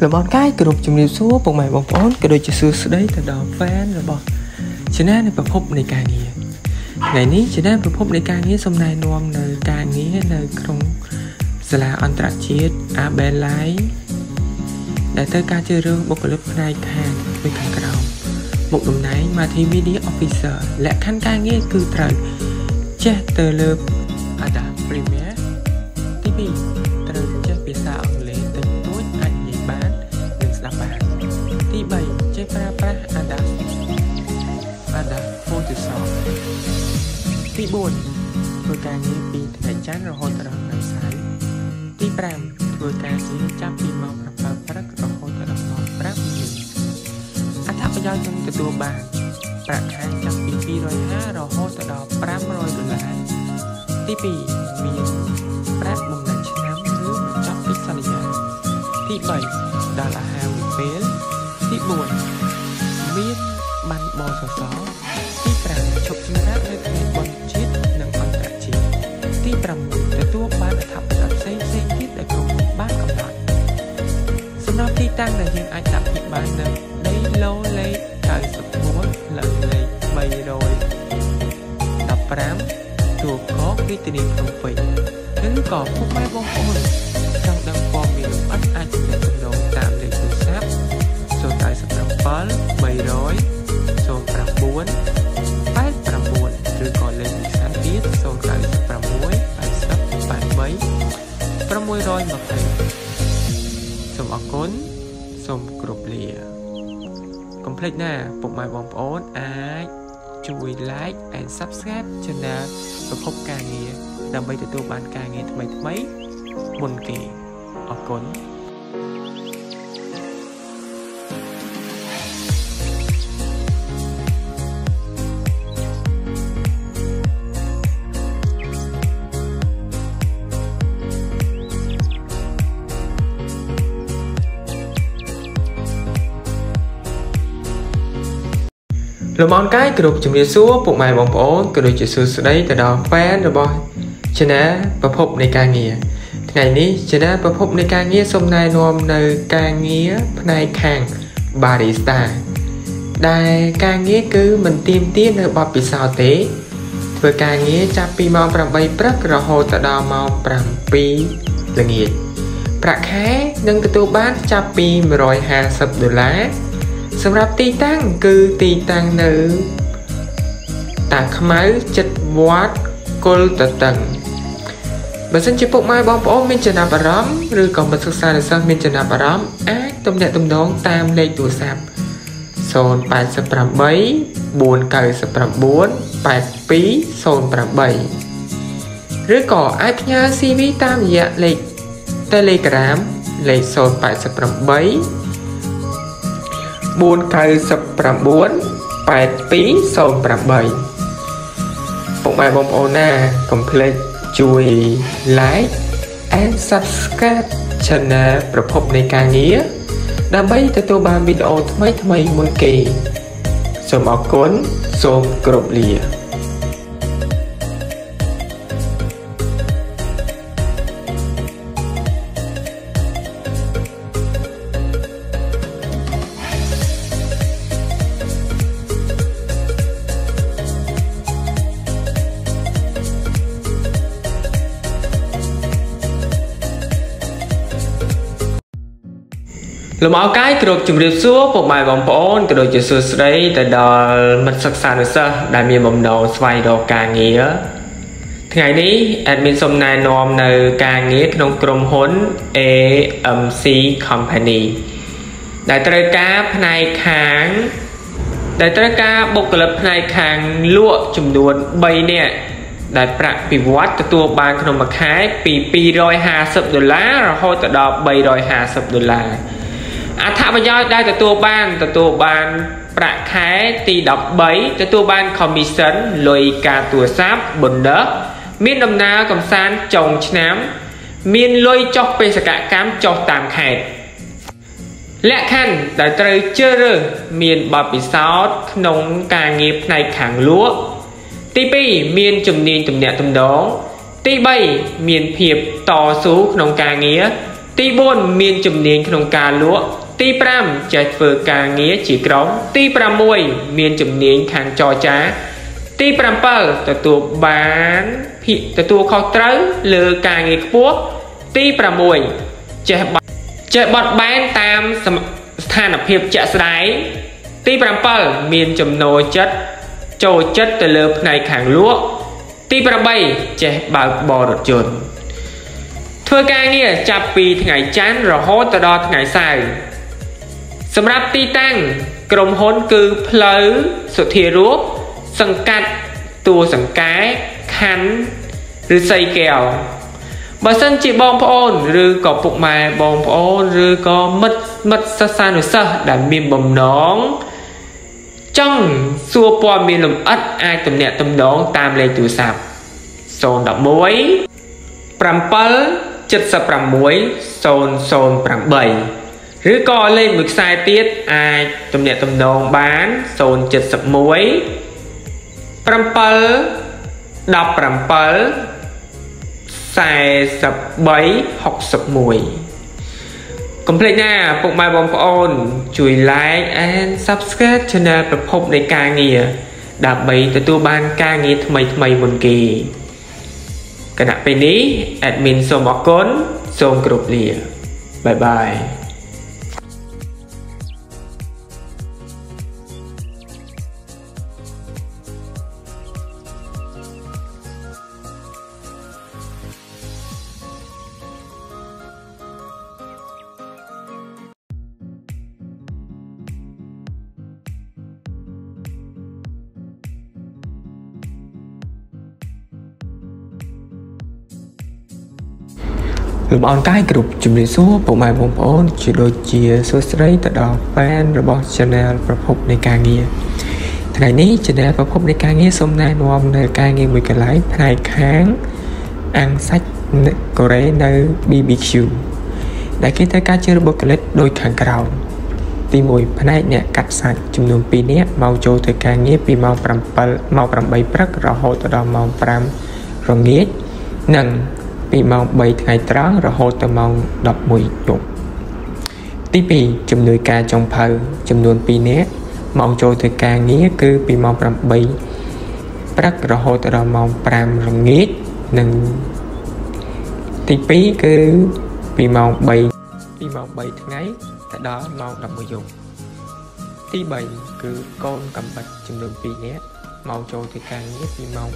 là bọn cái group chụp điều số bọn mày bọn phón cái đôi chỉ xưa xưa đấy từ đó fan rồi bọn chỉ nên là bậc hộp này càng nhiều ngày ní chỉ nên bậc hộp này càng nhiều xong này nuông nơi càng nhiều nơi không là anh trả chết à bên lái để tới ca chơi rương một lớp này càng với càng cầu một đồng này mà thì media officer lại khăn càng nghe cứ trời chết từ lớp à đã premier tê vê từ chết bị sao lệ tình tối anh nhị bán đừng đáp bán tí bảy chết pra pra à đã à đã vô từ sáu tí buồn tôi càng nghe bị thầy chán rồi hồi từ ngày sáng tí pram tôi càng nghe chắp bị màu và phát rồi hồi từ đó pram à tháp bây giờ trong từ bàn bạc hai trăm pi pi rồi ha rồi hồi từ đó pram rồi được lại tí bì miền pram bùng nảy nắm nước chắp ít sao giờ tí bảy đó là hàng phế tí buồn miên bắn bò sò só tí pram chụp chim rác lên thành bồn chết nâng con cả chị tí pram để tua bán thập tập xây xây tiết để cùng bác cầm lại xong đó khi tăng là những anh tập thì bán được đây lâu lấy thời sụp múa lần lấy bay rồi tập pram chùa có cái tình yêu không phải thứ còn phút mai bông ôn trong đăng con bị lục ắt ai chỉ là tình độ tạm để tự sáp rồi tại sập đồng phấn bay rồi rồi pram buồn phát pram buồn rồi còn lên sáng tiết rồi tại sập pram muối tại sắp phải mấy pram muối rồi mà phải xong ở cốn xong cột lìa complete nè bụng mai bông ôn ai chui like and subscribe channel và khúc ca nghe đam mê từ ban ca nghe mấy mấy buồn kỳ ở cốn rồi món cái group chụp điều số bụng mày bóng ổn cái đôi chỉ số đấy từ đó fan rồi boy cho nên bậc hộp này càng nghĩa ngày ní cho nên bậc hộp này càng nghĩa xong nay nôm nơi càng nghĩa này càng barista đại càng nghĩa cứ mình tìm tiếc nơi bọc bị sao thế vừa càng nghĩa chắp pi mong pram bay prắc rồi hồ từ đó mong pram pi là nghĩa prắc khé nâng cái tô bát chắp pi rồi hai sập đô laสำหรับตีตั้งคือตีตั้งในตากขมายจัดวัดกลตะตังบัดซึ่งจะพวกไม้บอมโอมินจะนับอารมณ์หรือก่อนบัดศึกษาในสังมินจะนับอารมณ์ไอ้ตำแหน่งตำน้องตามเลขตัวสับโซนแปดสิบปรับใบบุญเกิดสิบปรับบุญแปดปีโซนปรับใบหรือก่อไอ้พญาซีวีตามยะเลขเตเลกรามเลขโซนแปดสิบปรับใบบุญเกิดสิบปรับบุญแปดปีโซนปรับใบพวกไม้บอมโอน่า complete ช่วย like and subscribe channel ประพบในการนี้ដើម្បីទទួលបានវីដេអូថ្មីថ្មីមួយគេសូមអរគុណសូមគោរពលា Lùm áo cái cực chụp điệp xuống một bài bóng bóng cái đôi chữ sư đấy tại đó mất sắc xa nữa sơ đại miền bóng đầu xoay đồ ca nghĩa ngày ní admin xong này nôm nơi ca nghĩa trongក្រុមហ៊ុន a em xê Company ដែលត្រូវការផ្នែកខាងដែលត្រូវការបុគ្គលិកផ្នែកខាងលក់ចំនួន3នាក់ដែលប្រាក់ពិវត្តទទួលបានក្នុងមួយខែពីពីររយห้าสิบដុល្លាររហូតដល់បីរយห้าสิบដុល្លារអត្ថប្រយោជន៍ដែលទទួលបានទទួលបានប្រាក់ខែទីដប់បីទទួលបាន commission លុយការទូរស័ព្ទ bonus មានដំណើរកំសាន្តចុងឆ្នាំមានលុយចុះបេសកកម្មចុះតាមខេត្តលក្ខខណ្ឌដែលត្រូវជ្រើសរើសមានបទពិសោធន៍ក្នុងការងារផ្នែកខាងលក់ទីពីរមានជំនាញទំនាក់ទំនងទីបីមានភាពតស៊ូក្នុងការងារទីbốnមានជំនាញក្នុងការលក់ទី5ចេះធ្វើការងារជាក្រុមទី6មានជំនាញខាងចរចាទី7ទទួលបានភាគទទួលខុសត្រូវលើការងារខ្ពស់ទី6ចេះចេះបត់បែនតាមស្ថានភាពជាក់ស្ដែងទី7មានចំណូលចិត្តចូលចិត្តទៅលើផ្នែកខាងលក់ទី8ចេះបើកបររថយន្តធ្វើការងារចាប់ពីថ្ងៃច័ន្ទរហូតទៅដល់ថ្ងៃសៅរ៍សម្រាប់ទីតាំងក្រុមហ៊ុនគឺផ្លូវសុធារសសង្កាត់ទួលសង្កែខណ្ឌឬសីកែវបើសិនជាបងប្អូនឬក៏ពុកម៉ែបងប្អូនឬក៏មិត្តមិត្តសិស្សានុសិស្សដែលមានបំណងចង់សួរព័ត៌មានលម្អិតអាចទំនាក់ទំនងតាមលេខទូរស័ព្ទศูนย์ หนึ่ง หนึ่ง เจ็ด เจ็ด เจ็ด หก ศูนย์ ศูนย์ แปดឬក៏លេខមួយខ្សែទៀតអាចទំនាក់ទំនងបានศูนย์ เจ็ด หนึ่ง เจ็ด เจ็ด หก สี่ หก หนึ่งកុំភ្លេចណាពុកម៉ែបងប្អូនជួយ like and subscribe channel ប្រភពនៃការងារដើម្បីទទួលបានការងារថ្មីថ្មីមុនគេគណៈពេលនេះ admin សូមអរគុណសូមគោរពលា bye byeលោកអនកាយគ្រប់ជំរាបសួរពុកម៉ែបងប្អូនជាដូចជាសួស្តីទៅដល់ fan របស់ channel ប្រភពនៃការងារថ្ងៃនេះ channel ប្រភពនៃការងារសូមណែនាំនៅការងារមួយកន្លែងផ្នែកខាងអាំងសាច់កូរ៉េនៅ ប៊ី ប៊ី คิว ដែលគេត្រូវការជាបុគ្គលិកដូចខាងក្រោមទីមួយផ្នែកអ្នកកាត់សាច់ចំនួនពីរនាក់មកចូលធ្វើការងារពីម៉ោង7ម៉ោង8ព្រឹករហូតដល់ម៉ោង5រងាចនិងពីម៉ោង3ថ្ងៃត្រង់រហូតដល់ម៉ោងដប់មួយយប់ទីពីរជំនួយការចុងភៅចំនួនពីរនាក់មកចូលធ្វើការងារគឺពីម៉ោង8ព្រឹករហូតដល់ម៉ោង5រងាចនិងទីពីរគឺពីម៉ោង3ពីម៉ោង3ថ្ងៃទៅដល់ម៉ោងដប់មួយយប់ទីបីគឺកូនកំបិតចំនួនពីរនាក់មកចូលធ្វើការងារពីម៉ោង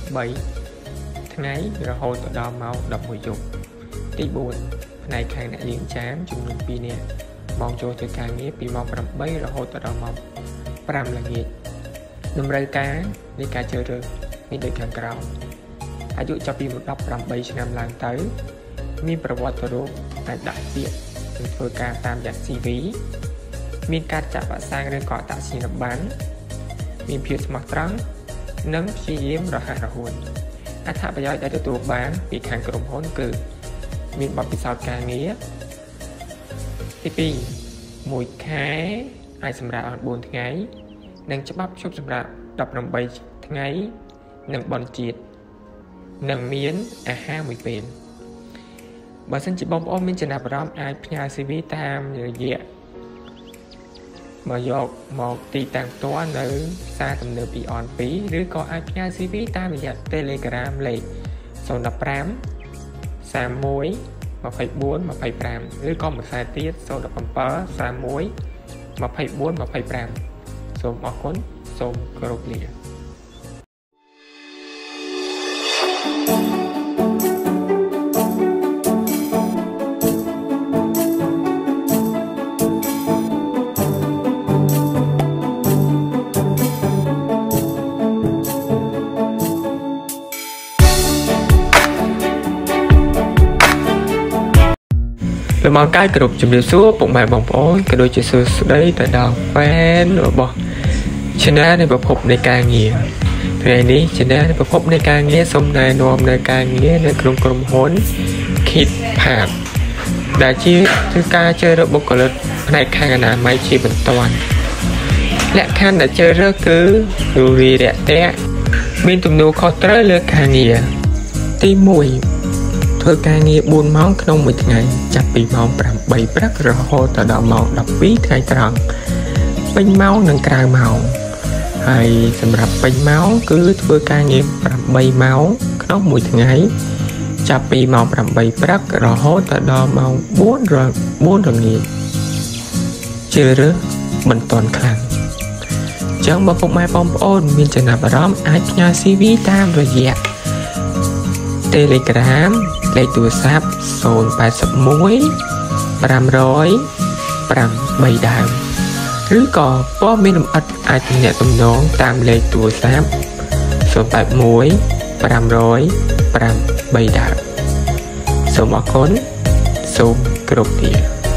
3ថ្ងៃរហូតដល់ម៉ោងដប់មួយយប់ទីបួនផ្នែកខាងអ្នកលាងចានចំនួនពីរនាក់មកចូលធ្វើការងារពីម៉ោង8រហូតដល់ម៉ោង5ល្ងាចតម្រូវការនៃការជ្រើសរើសមានដូចខាងក្រោមអាយុចាប់ពីដប់ប្រាំបីឆ្នាំឡើងទៅមានប្រវត្តិរោគអាចដាក់ពាក្យនិងធ្វើការតាមរយៈ ស៊ី វី មានការចាក់វ៉ាក់សាំងឬក៏អត្តសញ្ញាណប័ណ្ណមានភាពស្មោះត្រង់និងព្យាយាមរហ័សរហួនអត្ថប្រយោជន៍ដែលទទួលបានពីខាងក្រុមហ៊ុនគឺមានបទពិសោធន៍ការងារទីពីរមួយខែអាចសម្រាប់អស់បួនថ្ងៃនិងច្បាប់ជប់សម្រាប់ដប់ប្រាំបីថ្ងៃនិងបនជាតិនិងមានអាហារមួយពេលបើសិនជាបងប្អូនមានចំណាប់អារម្មណ៍អាចផ្ញើ ស៊ី វី តាមរយៈមកយកមកទីតាំងផ្ទាល់នៅផ្សារទំនើប អ៊ី អន ពីរ ឬក៏អាចផ្ញើ ស៊ី វី តាមរយៈ Telegram លេខศูนย์ หนึ่ง ห้า สาม หนึ่ง ยี่สิบ ยี่สิบ ยี่สิบ ឬក៏មួយខ្សែទៀតศูนย์ หนึ่ง เจ็ด สาม หนึ่ง ยี่สิบ ยี่สิบ ยี่สิบ សូមអរគុណសូមគោរពលាលោកមកកាយគ្រប់ជំរាបសួរពុកម៉ែបងប្អូនក៏ដូចជាសួស្តីទៅដល់ fan របស់ channel នៃប្រភពនៃការងារថ្ងៃនេះ channel នៃប្រភពនៃការងារសូមណែនាំនៅការងារនៅក្នុងក្រុមហ៊ុន KitPad ដែលជាធ្វើការជ្រើសរើសបុគ្គលិកផ្នែកខាងអនាម័យជាបន្ទាន់លក្ខខណ្ឌដែលជ្រើសរើសគឺរូរីរាក់ទាក់មានទំនួលខុសត្រូវលើការងារទីមួយធ្វើការងារbốnម៉ោងក្នុងមួយថ្ងៃចាប់ពីម៉ោងប្រាំបីព្រឹករហូតដល់ម៉ោងដប់ពីរថ្ងៃត្រង់ពេញម៉ោងនិងក្រៅម៉ោងហើយសម្រាប់ពេញម៉ោងគឺធ្វើការងារប្រាំបីម៉ោងក្នុងមួយថ្ងៃចាប់ពីម៉ោងប្រាំបីព្រឹករហូតដល់ម៉ោងបួនរល្ងាចជ្រើសរើសមិនទាន់ខ្លាំងចឹងបើពុកម៉ែបងប្អូនមានចំណាប់អារម្មណ៍អាចផ្ញើ xê vê តាមរយៈ Telegram លេខទូរស័ព្ទศูนย์ แปด หนึ่ง ห้า ศูนย์ ห้า ដើមឬក៏ព័ត៌មានលម្អិតអាចទំនាក់ទំនងតាមលេខទូរស័ព្ទศูนย์ แปด หนึ่ง ห้า ศูนย์ ห้า ដើមសូមអរគុណសូមគោរពលា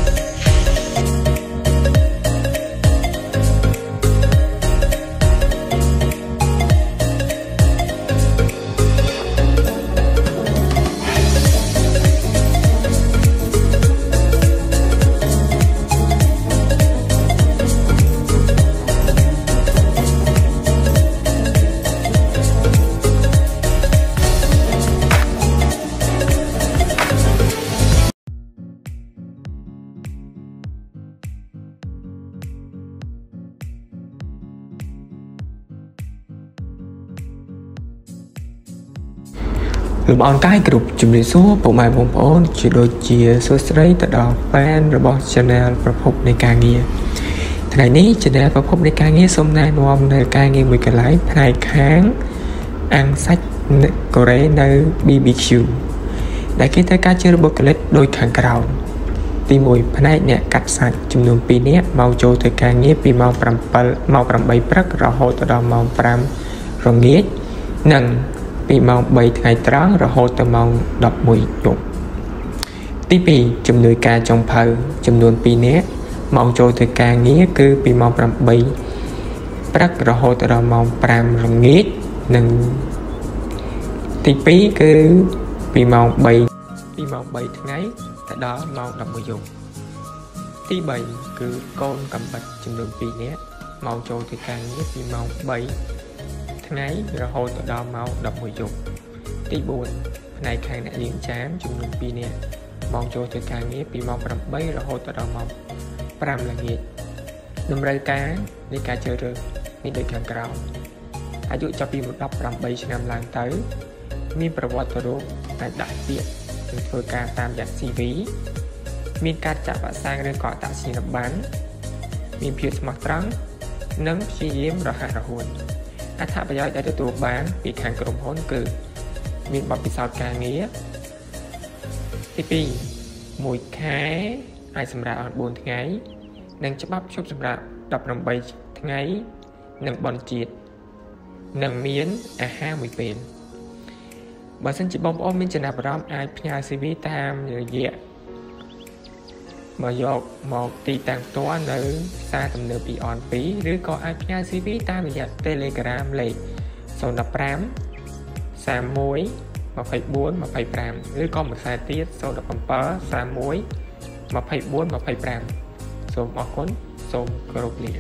លំអរកាយគ្រប់ជំរាបសួរពុកម៉ែបងប្អូនជាដូចជាសួស្តីទៅដល់ fan របស់ channel ប្រភពនៃការងារថ្ងៃនេះ channel ប្រភពនៃការងារសូមណែនាំនៅការងារមួយកន្លែងផ្នែកខាងអាំងសាច់កូរ៉េនៅ ប៊ី ប៊ី คิว ដែលគេត្រូវការជាបុគ្គលិកដូចខាងក្រោមទីមួយផ្នែកអ្នកកាត់សាច់ចំនួនពីរនាក់មកចូលធ្វើការងារពីម៉ោងប្រាំបីម៉ោងប្រាំបីព្រឹករហូតដល់ម៉ោងប្រាំរល្ងាចនិងពីម៉ោងបីថ្ងៃត្រង់រហូតដល់ម៉ោងដប់មួយយប់ទីពីរជំនួយការចុងភៅចំនួនពីរនាក់មកចូលធ្វើការងារគឺពីម៉ោងប្រាំបីព្រឹករហូតដល់ម៉ោងប្រាំល្ងាចនិងទីពីរគឺពីម៉ោងបីពីម៉ោងបីថ្ងៃទៅដល់ម៉ោងដប់មួយយប់ទីបីគឺកូនកំបិតចំនួនពីរនាក់មកចូលធ្វើការងារពីម៉ោងបីថ្ងៃរហូតដល់ម៉ោងដប់មួយយប់ទីបួនផ្នែកខាងអ្នកលាងចានចំនួនពីរនាក់មកចូលធ្វើការងារពីម៉ោងប្រាំបីរហូតដល់ម៉ោងប្រាំល្ងាចតម្រូវការនៃការជ្រើសរើសមានដូចខាងក្រោមអាយុចាប់ពីដប់ប្រាំបីឆ្នាំឡើងទៅមានប្រវត្តិរោគអាចដាក់ពាក្យនិងធ្វើការតាមរយៈ xê vê មានការចាក់វ៉ាក់សាំងឬក៏អត្តសញ្ញាណប័ណ្ណមានភាពស្មោះត្រង់និងព្យាយាមរហ័សរហួនអត្ថប្រយោជន៍ដែលទទួលបានពីខាងក្រុមហ៊ុនគឺមានបទពិសោធន៍ការងារទីពីរមួយខែអាចសម្រាប់អស់បួនថ្ងៃនិងច្បាប់ជប់សម្រាប់ដប់ប្រាំបីថ្ងៃនិងបនជាតិនិងមានអាហារមួយពេលបើសិនជាបងប្អូនមានចំណាប់អារម្មណ៍អាចផ្ញើ xê vê តាមរយៈមកយកមកទីតាំងផ្ទាល់នៅផ្សារទំនើប អ៊ី អន ពីរ ឬក៏អាចផ្ញើ xê vê តាមរយៈ Telegram លេខศูนย์ หนึ่ง ห้า สาม หนึ่ง ยี่สิบ ยี่สิบ ยี่สิบ ห้าឬក៏មួយខ្សែទៀតศูนย์ หนึ่ง เจ็ด สาม หนึ่ง ยี่สิบ ยี่สิบ ยี่สิบ ห้าសូមអរគុណសូមគោរពលា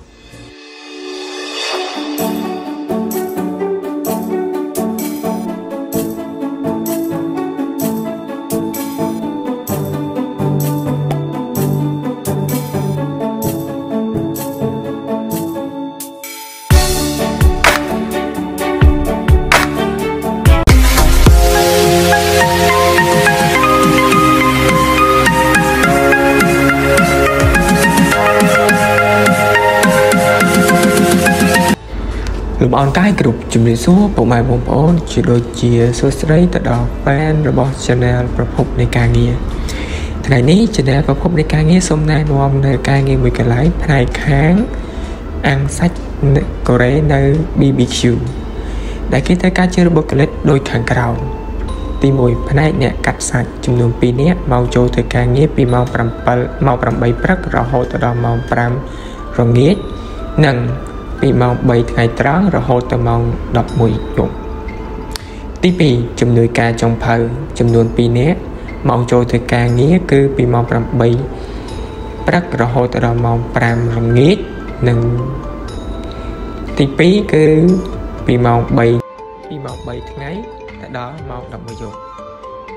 លំអរកាយគ្រប់ជំរាបសួរពុកម៉ែបងប្អូនជាដូចជាសួស្តីទៅដល់ fan របស់ channel ប្រភពនៃការងារថ្ងៃនេះ channel ប្រភពនៃការងារសូមណែនាំនៅការងារមួយកន្លែងផ្នែកខាងអាំងសាច់កូរ៉េនៅ ប៊ី ប៊ី คิว ដែលគេត្រូវការជាបុគ្គលិកដូចខាងក្រោមទីមួយផ្នែកអ្នកកាត់សាច់ចំនួនពីរនាក់មកចូលធ្វើការងារពីម៉ោងប្រាំបីម៉ោងប្រាំបីព្រឹករហូតដល់ម៉ោងប្រាំល្ងាចនិងពីម៉ោងបីថ្ងៃត្រង់រហូតដល់ម៉ោងដប់មួយយប់ទីពីរជំនួយការចុងភៅចំនួនពីរនាក់មកចូលធ្វើការងារគឺពីម៉ោងប្រាំបីព្រឹករហូតដល់ម៉ោងប្រាំល្ងាចនិងទីពីរគឺពីម៉ោងបីពីម៉ោងបីថ្ងៃទៅដល់ម៉ោងដប់មួយយប់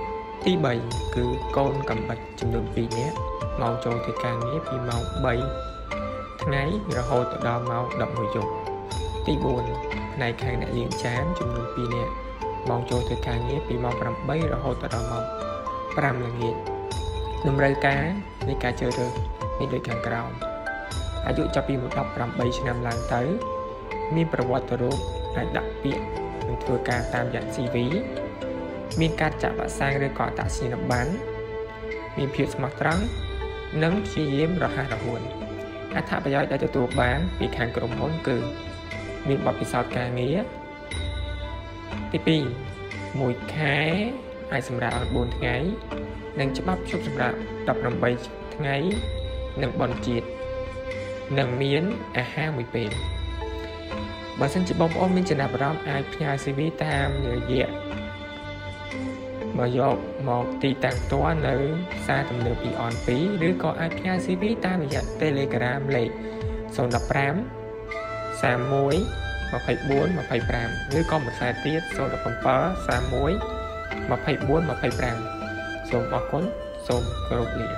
ទីបីគឺកូនកំបិតចំនួនពីរនាក់មកចូលធ្វើការងារពីម៉ោងបីថ្ងៃរហូតដល់ម៉ោងដប់មួយយប់ទីបួនផ្នែកខាងអ្នកលាងចានចំនួនពីរនាក់មកចូលធ្វើការងារពីម៉ោងប្រាំបីរហូតដល់ម៉ោងប្រាំល្ងាចតម្រូវការនៃការជ្រើសរើសមានដូចខាងក្រោមអាយុចាប់ពីដប់ប្រាំបីឆ្នាំឡើងទៅមានប្រវត្តិរូបអាចដាក់ពាក្យនិងធ្វើការតាមរយៈ C V មានការចាក់វ៉ាក់សាំងឬក៏អត្តសញ្ញាណប័ណ្ណមានភាពស្មោះត្រង់និងព្យាយាមរហ័សរហួនអត្ថប្រយោជន៍ដែលទទួលបានពីខាងក្រុមហ៊ុនគឺមានបទពិសោធន៍ការងារទីពីរមួយខែអាចសម្រាប់ឲ្យបួនថ្ងៃនិងច្បាប់ជប់សម្រាប់ដប់ប្រាំបីថ្ងៃនិងបនជាតិនិងមានអាហារមួយពេលបើសិនជាបងប្អូនមានចំណាប់អារម្មណ៍អាចផ្ញើ C V តាមរយៈមកយកមកទីតាំងផ្ទាល់នៅផ្សារទំនើប Eon ពីរឬក៏អាចផ្ញើ C V តាមរយៈ Telegram លេខศูนย์ หนึ่ง ห้า สาม หนึ่ง ยี่สิบสี่ ยี่สิบห้าឬក៏មួយខ្សែទៀតศูนย์ หนึ่ง เจ็ด สาม หนึ่ง ยี่สิบสี่ ยี่สิบห้าសូមអរគុណសូមគោរពលា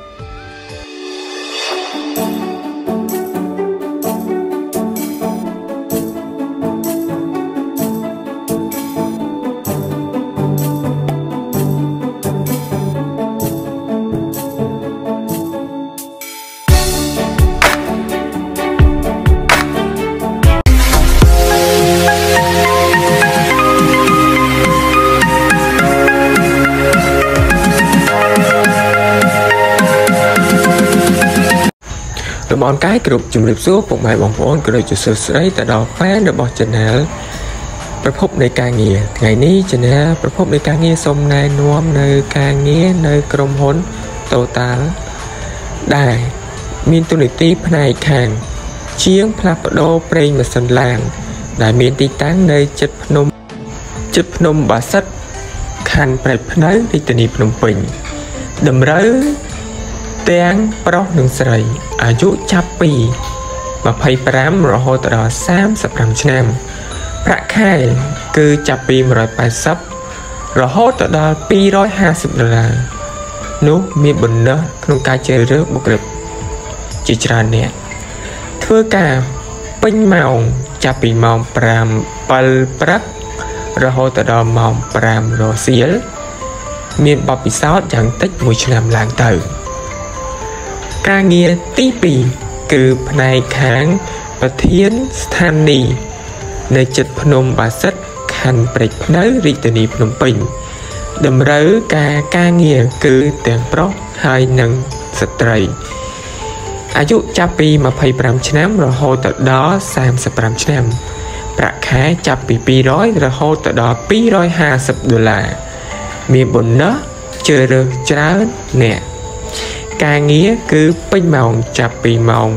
តំបន់កាយគ្រប់ជំរាបសួរពុកម៉ែបងប្អូនក៏ដូចជាសួស្តីទៅដល់ fan របស់ Channel ប្រភពនៃការងារថ្ងៃនេះ Channel ប្រភពនៃការងារសូមណែនាំនៅការងារនៅក្រុមហ៊ុន Total ដែលមានតួនាទីផ្នែកខាងជាងផ្លាស់ប្ដូរប្រេងម៉ាស៊ីនឡានដែលមានទីតាំងនៅជិតភ្នំជិតភ្នំបាសិទ្ធខណ្ឌព្រែកភ្នៅរាជធានីភ្នំពេញតម្រូវទាំងប្រុសនិងស្រីអាយុចាប់ពីยี่สิบห้ารហូតដល់สามสิบห้าឆ្នាំប្រាក់ខែគឺចាប់ពីmột trăm tám mươiរហូតដល់two hundred fiftyដុល្លារនោះមានបណ្ណក្នុងការជ្រើសរើសបុគ្គលិកជាច្រើនអ្នកធ្វើការពេញម៉ោងចាប់ពីម៉ោងfiveព្រឹករហូតដល់ម៉ោងfiveរសៀលមានបទពិសោធន៍យ៉ាងតិចមួយឆ្នាំឡើងទៅការងារទីពីរគឺផ្នែកខាងប្រធានស្ថានីយ៍នៅជិតភ្នំបាសិទ្ធខណ្ឌព្រែកភ្នៅរាជធានីភ្នំពេញតម្រូវការការងារគឺទាំងប្រុសហើយនិងស្ត្រីអាយុចាប់ពីยี่สิบห้าឆ្នាំរហូតដល់สามสิบห้าឆ្នាំប្រាក់ខែចាប់ពីtwo hundredរហូតដល់two hundred fiftyដុល្លារមានបណ្ណជ្រើសរើសច្រើនអ្នកការងារគឺពេញម៉ោងចាប់ពីម៉ោង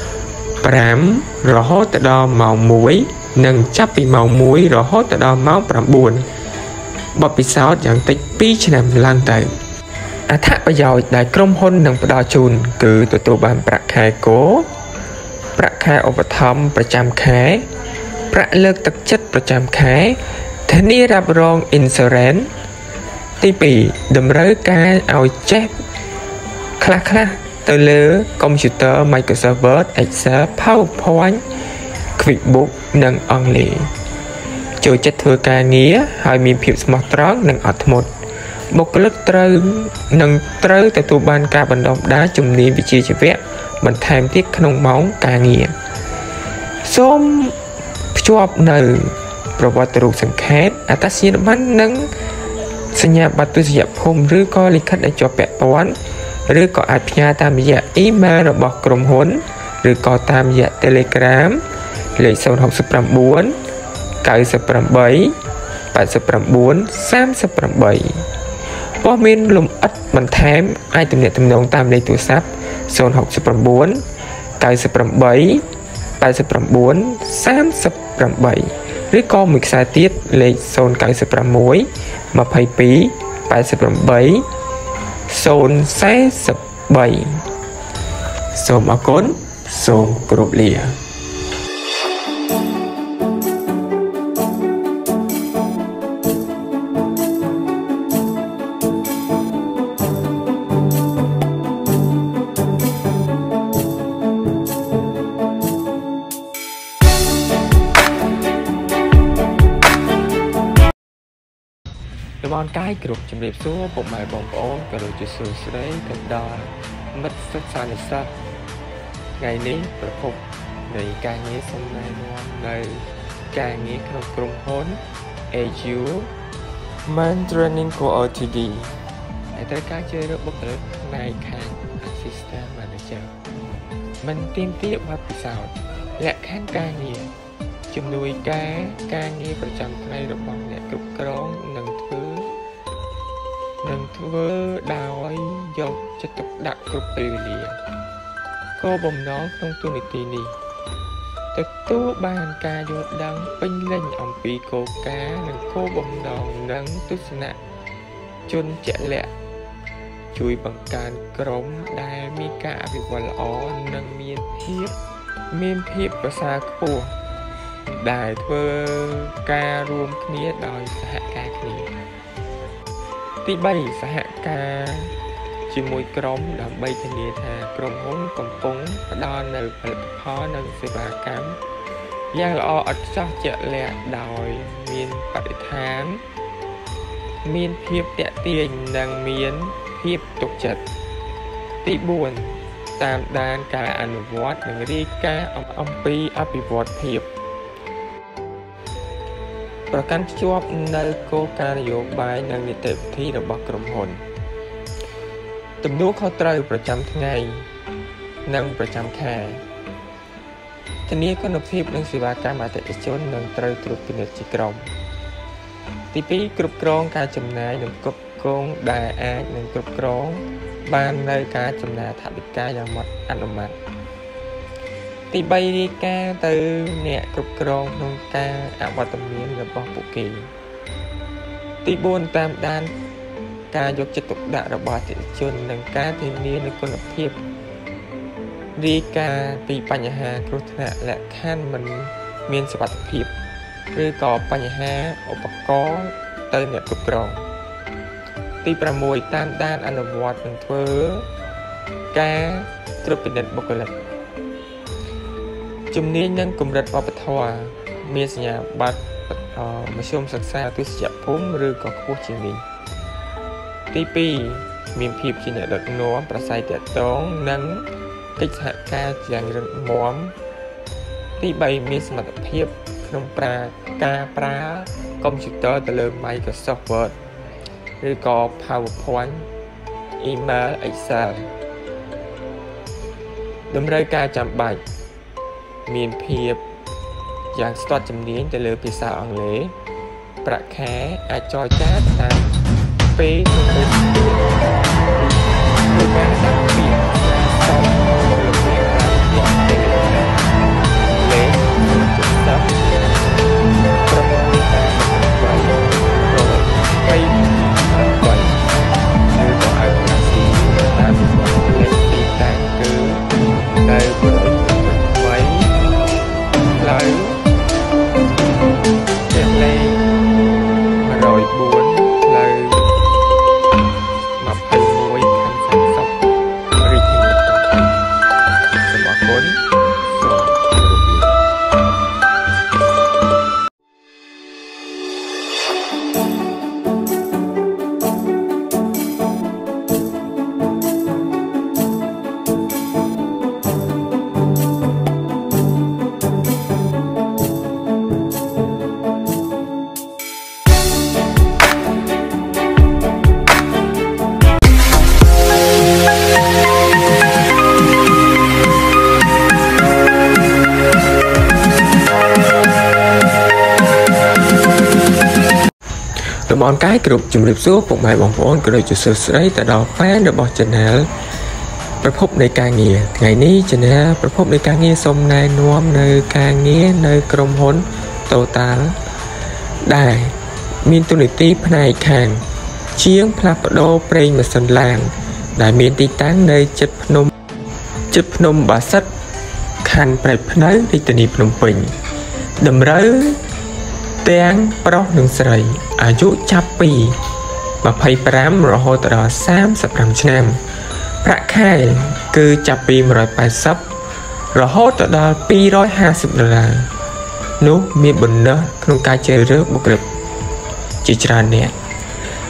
fiveរហូតដល់ម៉ោងoneនិងចាប់ពីម៉ោងoneរហូតដល់ម៉ោងnineបទពិសោធន៍យ៉ាងតិចtwoឆ្នាំឡើងទៅអត្ថប្រយោជន៍ដែលក្រុមហ៊ុននឹងផ្ដល់ជូនគឺទទួលបានប្រាក់ខែគោប្រាក់ខែឧបត្ថម្ភប្រចាំខែប្រាក់លើកទឹកចិត្តប្រចាំខែធានារ៉ាប់រង Insurance ទីtwoតម្រូវការឲ្យចេះខ្លះខ្លះទៅលើកុំព្យូទ័រ Microsoft Word Excel PowerPoint QuickBook និងអង់គ្លេសចូលចិត្តធ្វើការងារហើយមានភាពស្មោះត្រង់និងអត់ធ្មត់បុគ្គលិកត្រូវនឹងត្រូវទទួលបានការបណ្ដុះបណ្ដាលជំនាញវិជ្ជាជីវៈបន្ថែមទៀតក្នុងម៉ោងការងារសូមភ្ជាប់នៅប្រវត្តិរូបសង្ខេបអត្តសញ្ញាណប័ណ្ណនិងសញ្ញាបត្រទុតិយភូមិឬក៏លិខិតដែលជាប់ពាក់ព័ន្ធឬក៏អាចផ្ញើតាមរយៈ email របស់ក្រុមហ៊ុនឬក៏តាមរយៈ Telegram លេខศูนย์ หก เก้า เก้า แปด แปด แปด สาม สาม แปดព័ត៌មានលម្អិតបន្ថែមអាចទំនាក់ទំនងតាមលេខទូរស័ព្ទศูนย์ หก เก้า เก้า แปด แปด แปด สาม สาม ឬក៏មួយខ្សែទៀតលេខศูนย์ เก้า หก หนึ่ง ยี่สิบสอง แปด แปด ศูนย์ สี่ สี่សូមអរគុណសូមគោរពលាតំបន់កាយគ្រប់ជំរាបសួរពុកម៉ែបងប្អូនក៏ដូចជាសួស្តីទៅដល់មិត្តសិក្សានិស្សិតថ្ងៃនេះប្រភពនៃការងារសូមណែនាំនៅការងារក្នុងក្រុមហ៊ុន a u Man Training Co Ltd ហើយត្រូវការជ្រើសរើសបុគ្គលិកផ្នែកខាង Assistant Manager មិនទាមទារបទពិសោធន៍លក្ខខណ្ឌការងារជំនួយការការងារប្រចាំថ្ងៃរបស់អ្នកគ្រប់គ្រងនឹងធ្វើនឹងធ្វើដោយយកចិត្តទុកដាក់គ្រប់ពេលវេលាគោលបំណងក្នុងទូនីតិនេះទទួលបានការយល់ដឹងពេញលេញអំពីគោលការណ៍និងគោលបំណងនិងទស្សនៈជនជាក់លាក់ជួយបង្កើនក្រុមដែលមានការអភិវឌ្ឍល្អនិងមានភាពមានភាពប្រសើរខ្ពស់ដែលធ្វើការរួមគ្នាដោយសហការគ្នាទីបីសហការជាមួយក្រុមដើម្បីធានាថាក្រុមហ៊ុនកំពុងផ្ដល់នូវផលិតផលនិងសេវាកម្មយ៉ាងល្អឥតខ្ចោះជាក់លាក់ដោយមានបរិស្ថានមានភាពទាក់ទាញនិងមានភាពទុកចិត្តទីបួនតាមដានការអនុវត្តនិងរាយការណ៍អំពីអភិវឌ្ឍភាពប្រកាន់ខ្ជាប់នៅគោលការណ៍នយោបាយនិងនីតិវិធីរបស់ក្រុមហ៊ុនទំនួលខុសត្រូវប្រចាំថ្ងៃនិងប្រចាំខែធានាគុណភាពនិងសេវាកម្មអតិថិជននឹងត្រូវត្រួតពិនិត្យជាក្រុមទីពីរគ្រប់គ្រងការចំណាយនិងគ្រប់គ្រងដែលអាចនឹងគ្រប់គ្រងបាននៅការចំណាយថវិកាយ៉ាងម៉ត់អនុម័តទីបីរាយការណ៍ទៅអ្នកគ្រប់គ្រងក្នុងការអវត្តមានរបស់ពួកគេទីបួនតាមដានការយកចិត្តទុកដាក់របស់អតិថិជននិងការធានានូវគុណភាពរាយការណ៍ពីបញ្ហាគ្រោះថ្នាក់លក្ខខណ្ឌមិនមានសុវត្ថិភាពឬក៏បញ្ហាឧបករណ៍ទៅអ្នកគ្រប់គ្រងទីប្រាំមួយតាមដានអនុវត្តនិងធ្វើការត្រួតពិនិត្យបុគ្គលិកជំនាញនិងកម្រិតវប្បធម៌មានសញ្ញាបត្រមធ្យមសិក្សាទស្សនភូមិឬក៏ខ្ពស់ជាងនេះទីពីរមានភាពជាអ្នកដឹកនាំប្រស័យទាក់ទងនិងកិច្ចសហការយ៉ាងរឹងមាំទីបីមានសមត្ថភាពក្នុងប្រើការប្រើកុំព្យូទ័រទៅលើ Microsoft Word ឬក៏ PowerPoint Email Excel តម្រូវការចាំបាច់មានភាពយ៉ាងស្ទាត់ជំនាញទៅលើភាសាអង់គ្លេសប្រាក់ខែអាចចរចាតាមពេលទៅពេលការដាក់ពាក្យសំលេខលេខจุดซับប្រព័ន្ធការស្វែងរកไปไปឬក៏ឲ្យប្រាក់ស៊ីតាមលេខទីតាំងគឺនៅបរិយាកាសថ្មីផ្លូវផ្ទះលេខmột không bốnផ្លូវยี่สิบเอ็ดខណ្ឌសែនសុខរាជធានីសូមអរគុណសូមគោរពតំបន់កាយគ្រប់ជំរាបសួរពុកម៉ែបងប្អូនក៏ដូចជាសួស្តីទៅដល់ fan របស់ channel ប្រភពនៃការងារថ្ងៃនេះ channel ប្រភពនៃការងារសូមណែនាំនៅការងារនៅក្រុមហ៊ុន Total ដែលមានតួនាទីផ្នែកខាងជាងផ្លាស់ប្ដូរប្រេងម៉ាស៊ីនឡានដែលមានទីតាំងនៅជិតភ្នំជិតភ្នំបាសិទ្ធខណ្ឌព្រៃភ្នៅរាជធានីភ្នំពេញតម្រូវទាំងប្រុសនិងស្រីអាយុចាប់ពីยี่สิบห้ารហូតដល់สามสิบห้าឆ្នាំប្រាក់ខែគឺចាប់ពីmột trăm八mươiរហូតដល់ពីររយห้าสิบដុល្លារនោះមានបណ្ណើក្នុងការជ្រើសរើសបុគ្គលិកជាច្រើនអ្នក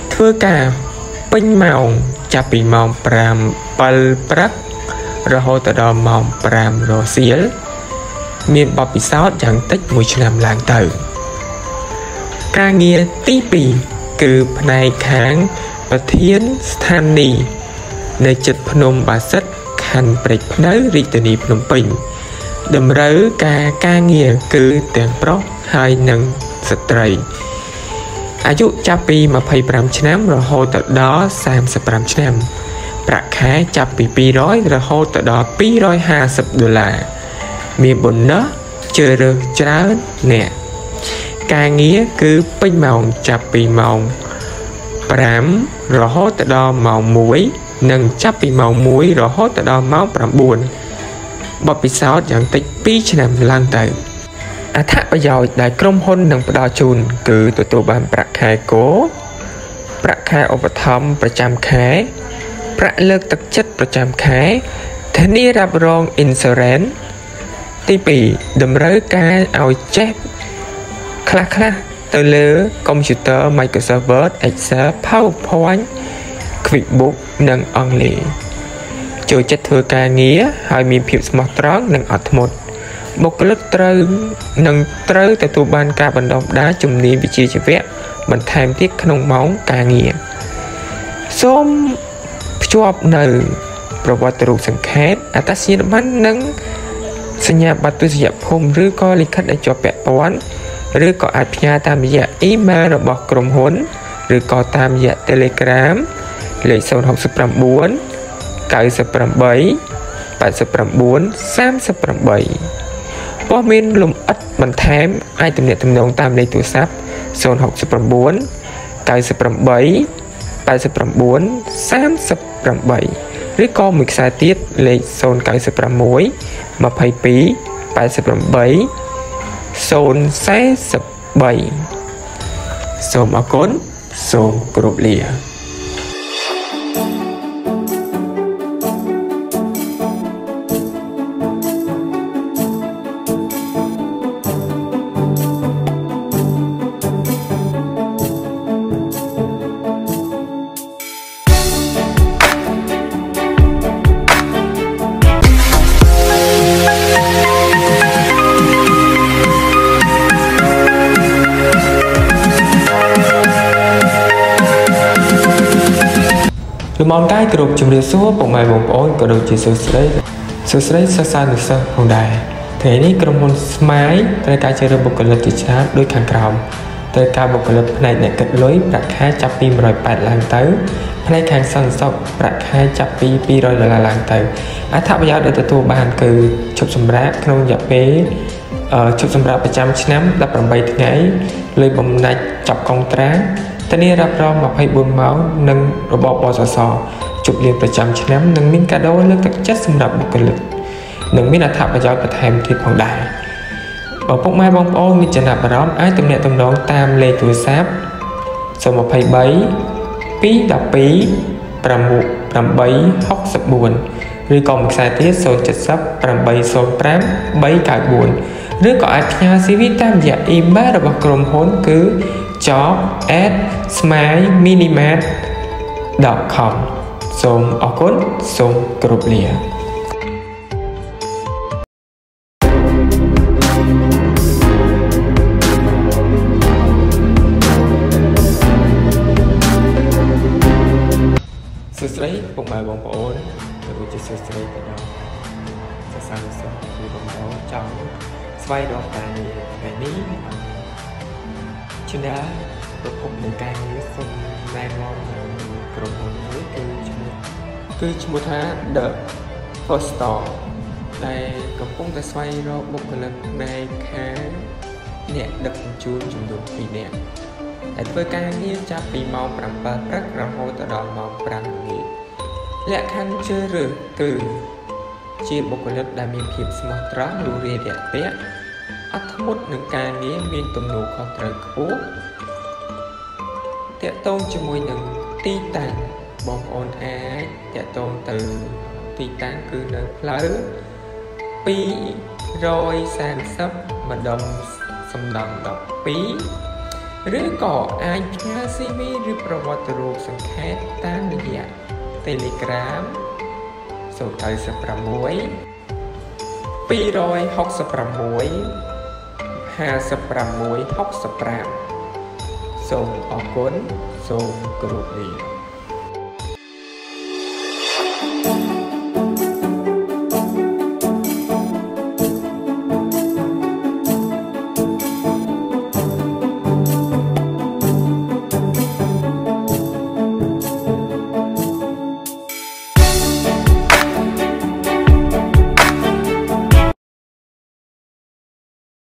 ធ្វើការពេញម៉ោងចាប់ពីម៉ោងប្រាំbảyព្រឹករហូតដល់ម៉ោងប្រាំរសៀលមានបទពិសោធន៍យ៉ាងតិចមួយឆ្នាំឡើងទៅការងារទីពីរគឺផ្នែកខាងប្រធានស្ថានីយ៍នៅជិតភ្នំបាសិទ្ធខណ្ឌព្រែកភ្នៅរាជធានីភ្នំពេញតម្រូវការការងារគឺទាំងប្រុសហើយនិងស្ត្រីអាយុចាប់ពីยี่สิบห้าឆ្នាំរហូតដល់สามสิบห้าឆ្នាំប្រាក់ខែចាប់ពីពីររយរហូតដល់ពីររយห้าสิบដុល្លារមានប៊ូណសជ្រើសរើសច្រើនអ្នកការងារគឺពេញម៉ោងចាប់ពីម៉ោងប្រាំរហូតដល់ម៉ោងមួយនិងចាប់ពីម៉ោងមួយរហូតដល់ម៉ោងប្រាំបួនបទពិសោធន៍យ៉ាងតិចពីរឆ្នាំឡើងទៅអត្ថប្រយោជន៍ដែលក្រុមហ៊ុននឹងផ្ដល់ជូនគឺទទួលបានប្រាក់ខែគោប្រាក់ខែឧបត្ថម្ភប្រចាំខែប្រាក់លើកទឹកចិត្តប្រចាំខែធានារ៉ាប់រង Insurance ទីពីរតម្រូវការឲ្យចេះខ្លះខ្លះទៅលើកុំព្យូទ័រ Microsoft Word Excel PowerPoint QuickBooks និងអង់គ្លេសចូលចិត្តធ្វើការងារហើយមានភាពស្មោះត្រង់និងអត់ធ្មត់បុគ្គលិកត្រូវនឹងត្រូវទទួលបានការបណ្ដុះបណ្ដាលជំនាញវិជ្ជាជីវៈបន្ថែមទៀតក្នុងម៉ោងការងារសូមភ្ជាប់នៅប្រវត្តិរូបសង្ខេបអត្តសញ្ញាណប័ណ្ណនិងសញ្ញាបត្រទុតិយភូមិឬក៏លិខិតដែលជាប់ពាក់ព័ន្ធឬក៏អាចផ្ញើតាមរយៈអ៊ីមែលរបស់ក្រុមហ៊ុនឬក៏តាមរយៈ Telegram លេខศูนย์หกสิบเก้า เก้าสิบแปด แปดสิบเก้า สามสิบแปดព័ត៌មានលម្អិតបន្ថែមអាចទំនាក់ទំនងតាមលេខទូរស័ព្ទศูนย์หกสิบเก้า เก้าสิบแปด แปดสิบเก้า สามสิบแปดឬក៏មួយខ្សែទៀតលេខศูนย์เก้าสิบแปด ยี่สิบสอง แปดสิบแปด ศูนย์สี่สิบសូមអរគុណសូមគោរពលាលំអរកាយគ្រប់ជំរាបសួរពុកម៉ែបងប្អូនក៏ដូចជាសួស្តីសួស្តីសិស្សានុសិស្សផងដែរថ្ងៃនេះក្រុមហ៊ុន Smile ត្រូវការជ្រើសរើសបុគ្គលិកជាច្រើនដូចខាងក្រោមត្រូវការបុគ្គលិកផ្នែកអ្នកគិតលុយប្រាក់ខែចាប់ពីmột trămแปดឡើងទៅផ្នែកខាងសន្តិសុខប្រាក់ខែចាប់ពីពីររយដុល្លារឡើងទៅអត្ថប្រយោជន៍ដែលទទួលបានគឺឈប់សម្រាកក្នុងរយៈពេលឈប់សម្រាកប្រចាំឆ្នាំeighteenថ្ងៃលុយបំណាច់ចាប់កុងត្រាធានារ៉ាប់រងtwenty-fourម៉ោងនិងរបបបសសជប់លៀងប្រចាំឆ្នាំនិងមានកាដូលើកទឹកចិត្តសម្រាប់បុគ្គលិកនិងមានអត្ថប្រយោជន៍បន្ថែមទៀតផងដែរបើពុកម៉ែបងប្អូនមានចំណាប់អារម្មណ៍អាចទំនាក់ទំនងតាមលេខទូរស័ព្ទศูนย์two two two one two eight eight six fourឬក៏មួយខ្សែទៀតศูนย์เจ็ดศูนย์ แปดศูนย์ห้า สามเก้าfourឬក៏អាចផ្ញើ ซี វី តាមរយៈអ៊ីមែលរបស់ក្រុមហ៊ុនគឺ job at smile minimat dot com សូមអរគុណសូមគោរពលាសួស្តីពុកម៉ែបងប្អូនក៏ដូចជាសួស្តីទៅដល់សិស្សានុសិស្សគឺបងប្អូនចង់ស្វែងរកការងារថ្ងៃនេះជាណាប្រភពនៃការងារសូមណែនាំក្រុមហ៊ុនមួយគឺឈ្មោះគឺឈ្មោះថា The First Store ដែលកំពុងតែស្វែងរកបុគ្គលិកផ្នែកខាងអ្នកដឹកជញ្ជូនចំនួនtwoនាក់ដែលធ្វើការងារចាប់ពីម៉ោងsevenព្រឹករហូតដល់ម៉ោងfiveល្ងាចលក្ខខណ្ឌជ្រើសរើសគឺជាបុគ្គលិកដែលមានភាពស្មោះត្រង់រួសរាយរាក់ទាក់អត់ធ្មត់នឹងការងារមានទំនួលខុសត្រូវខ្ពស់តាក់ទងជាមួយនឹងទីតាំងបងប្អូនអាចតាក់ទងទៅទីតាំងគឺនៅផ្លូវtwo三zeroម្ដុំសំដងtwelve ឬក៏អាចផ្ញើ xê vê ឬប្រវត្តិរូបសង្ខេបតាមរយៈ Telegram ศูนย์ sáu 6 2 6 6 5 6 5 សូមអរគុណសូមគោរពលា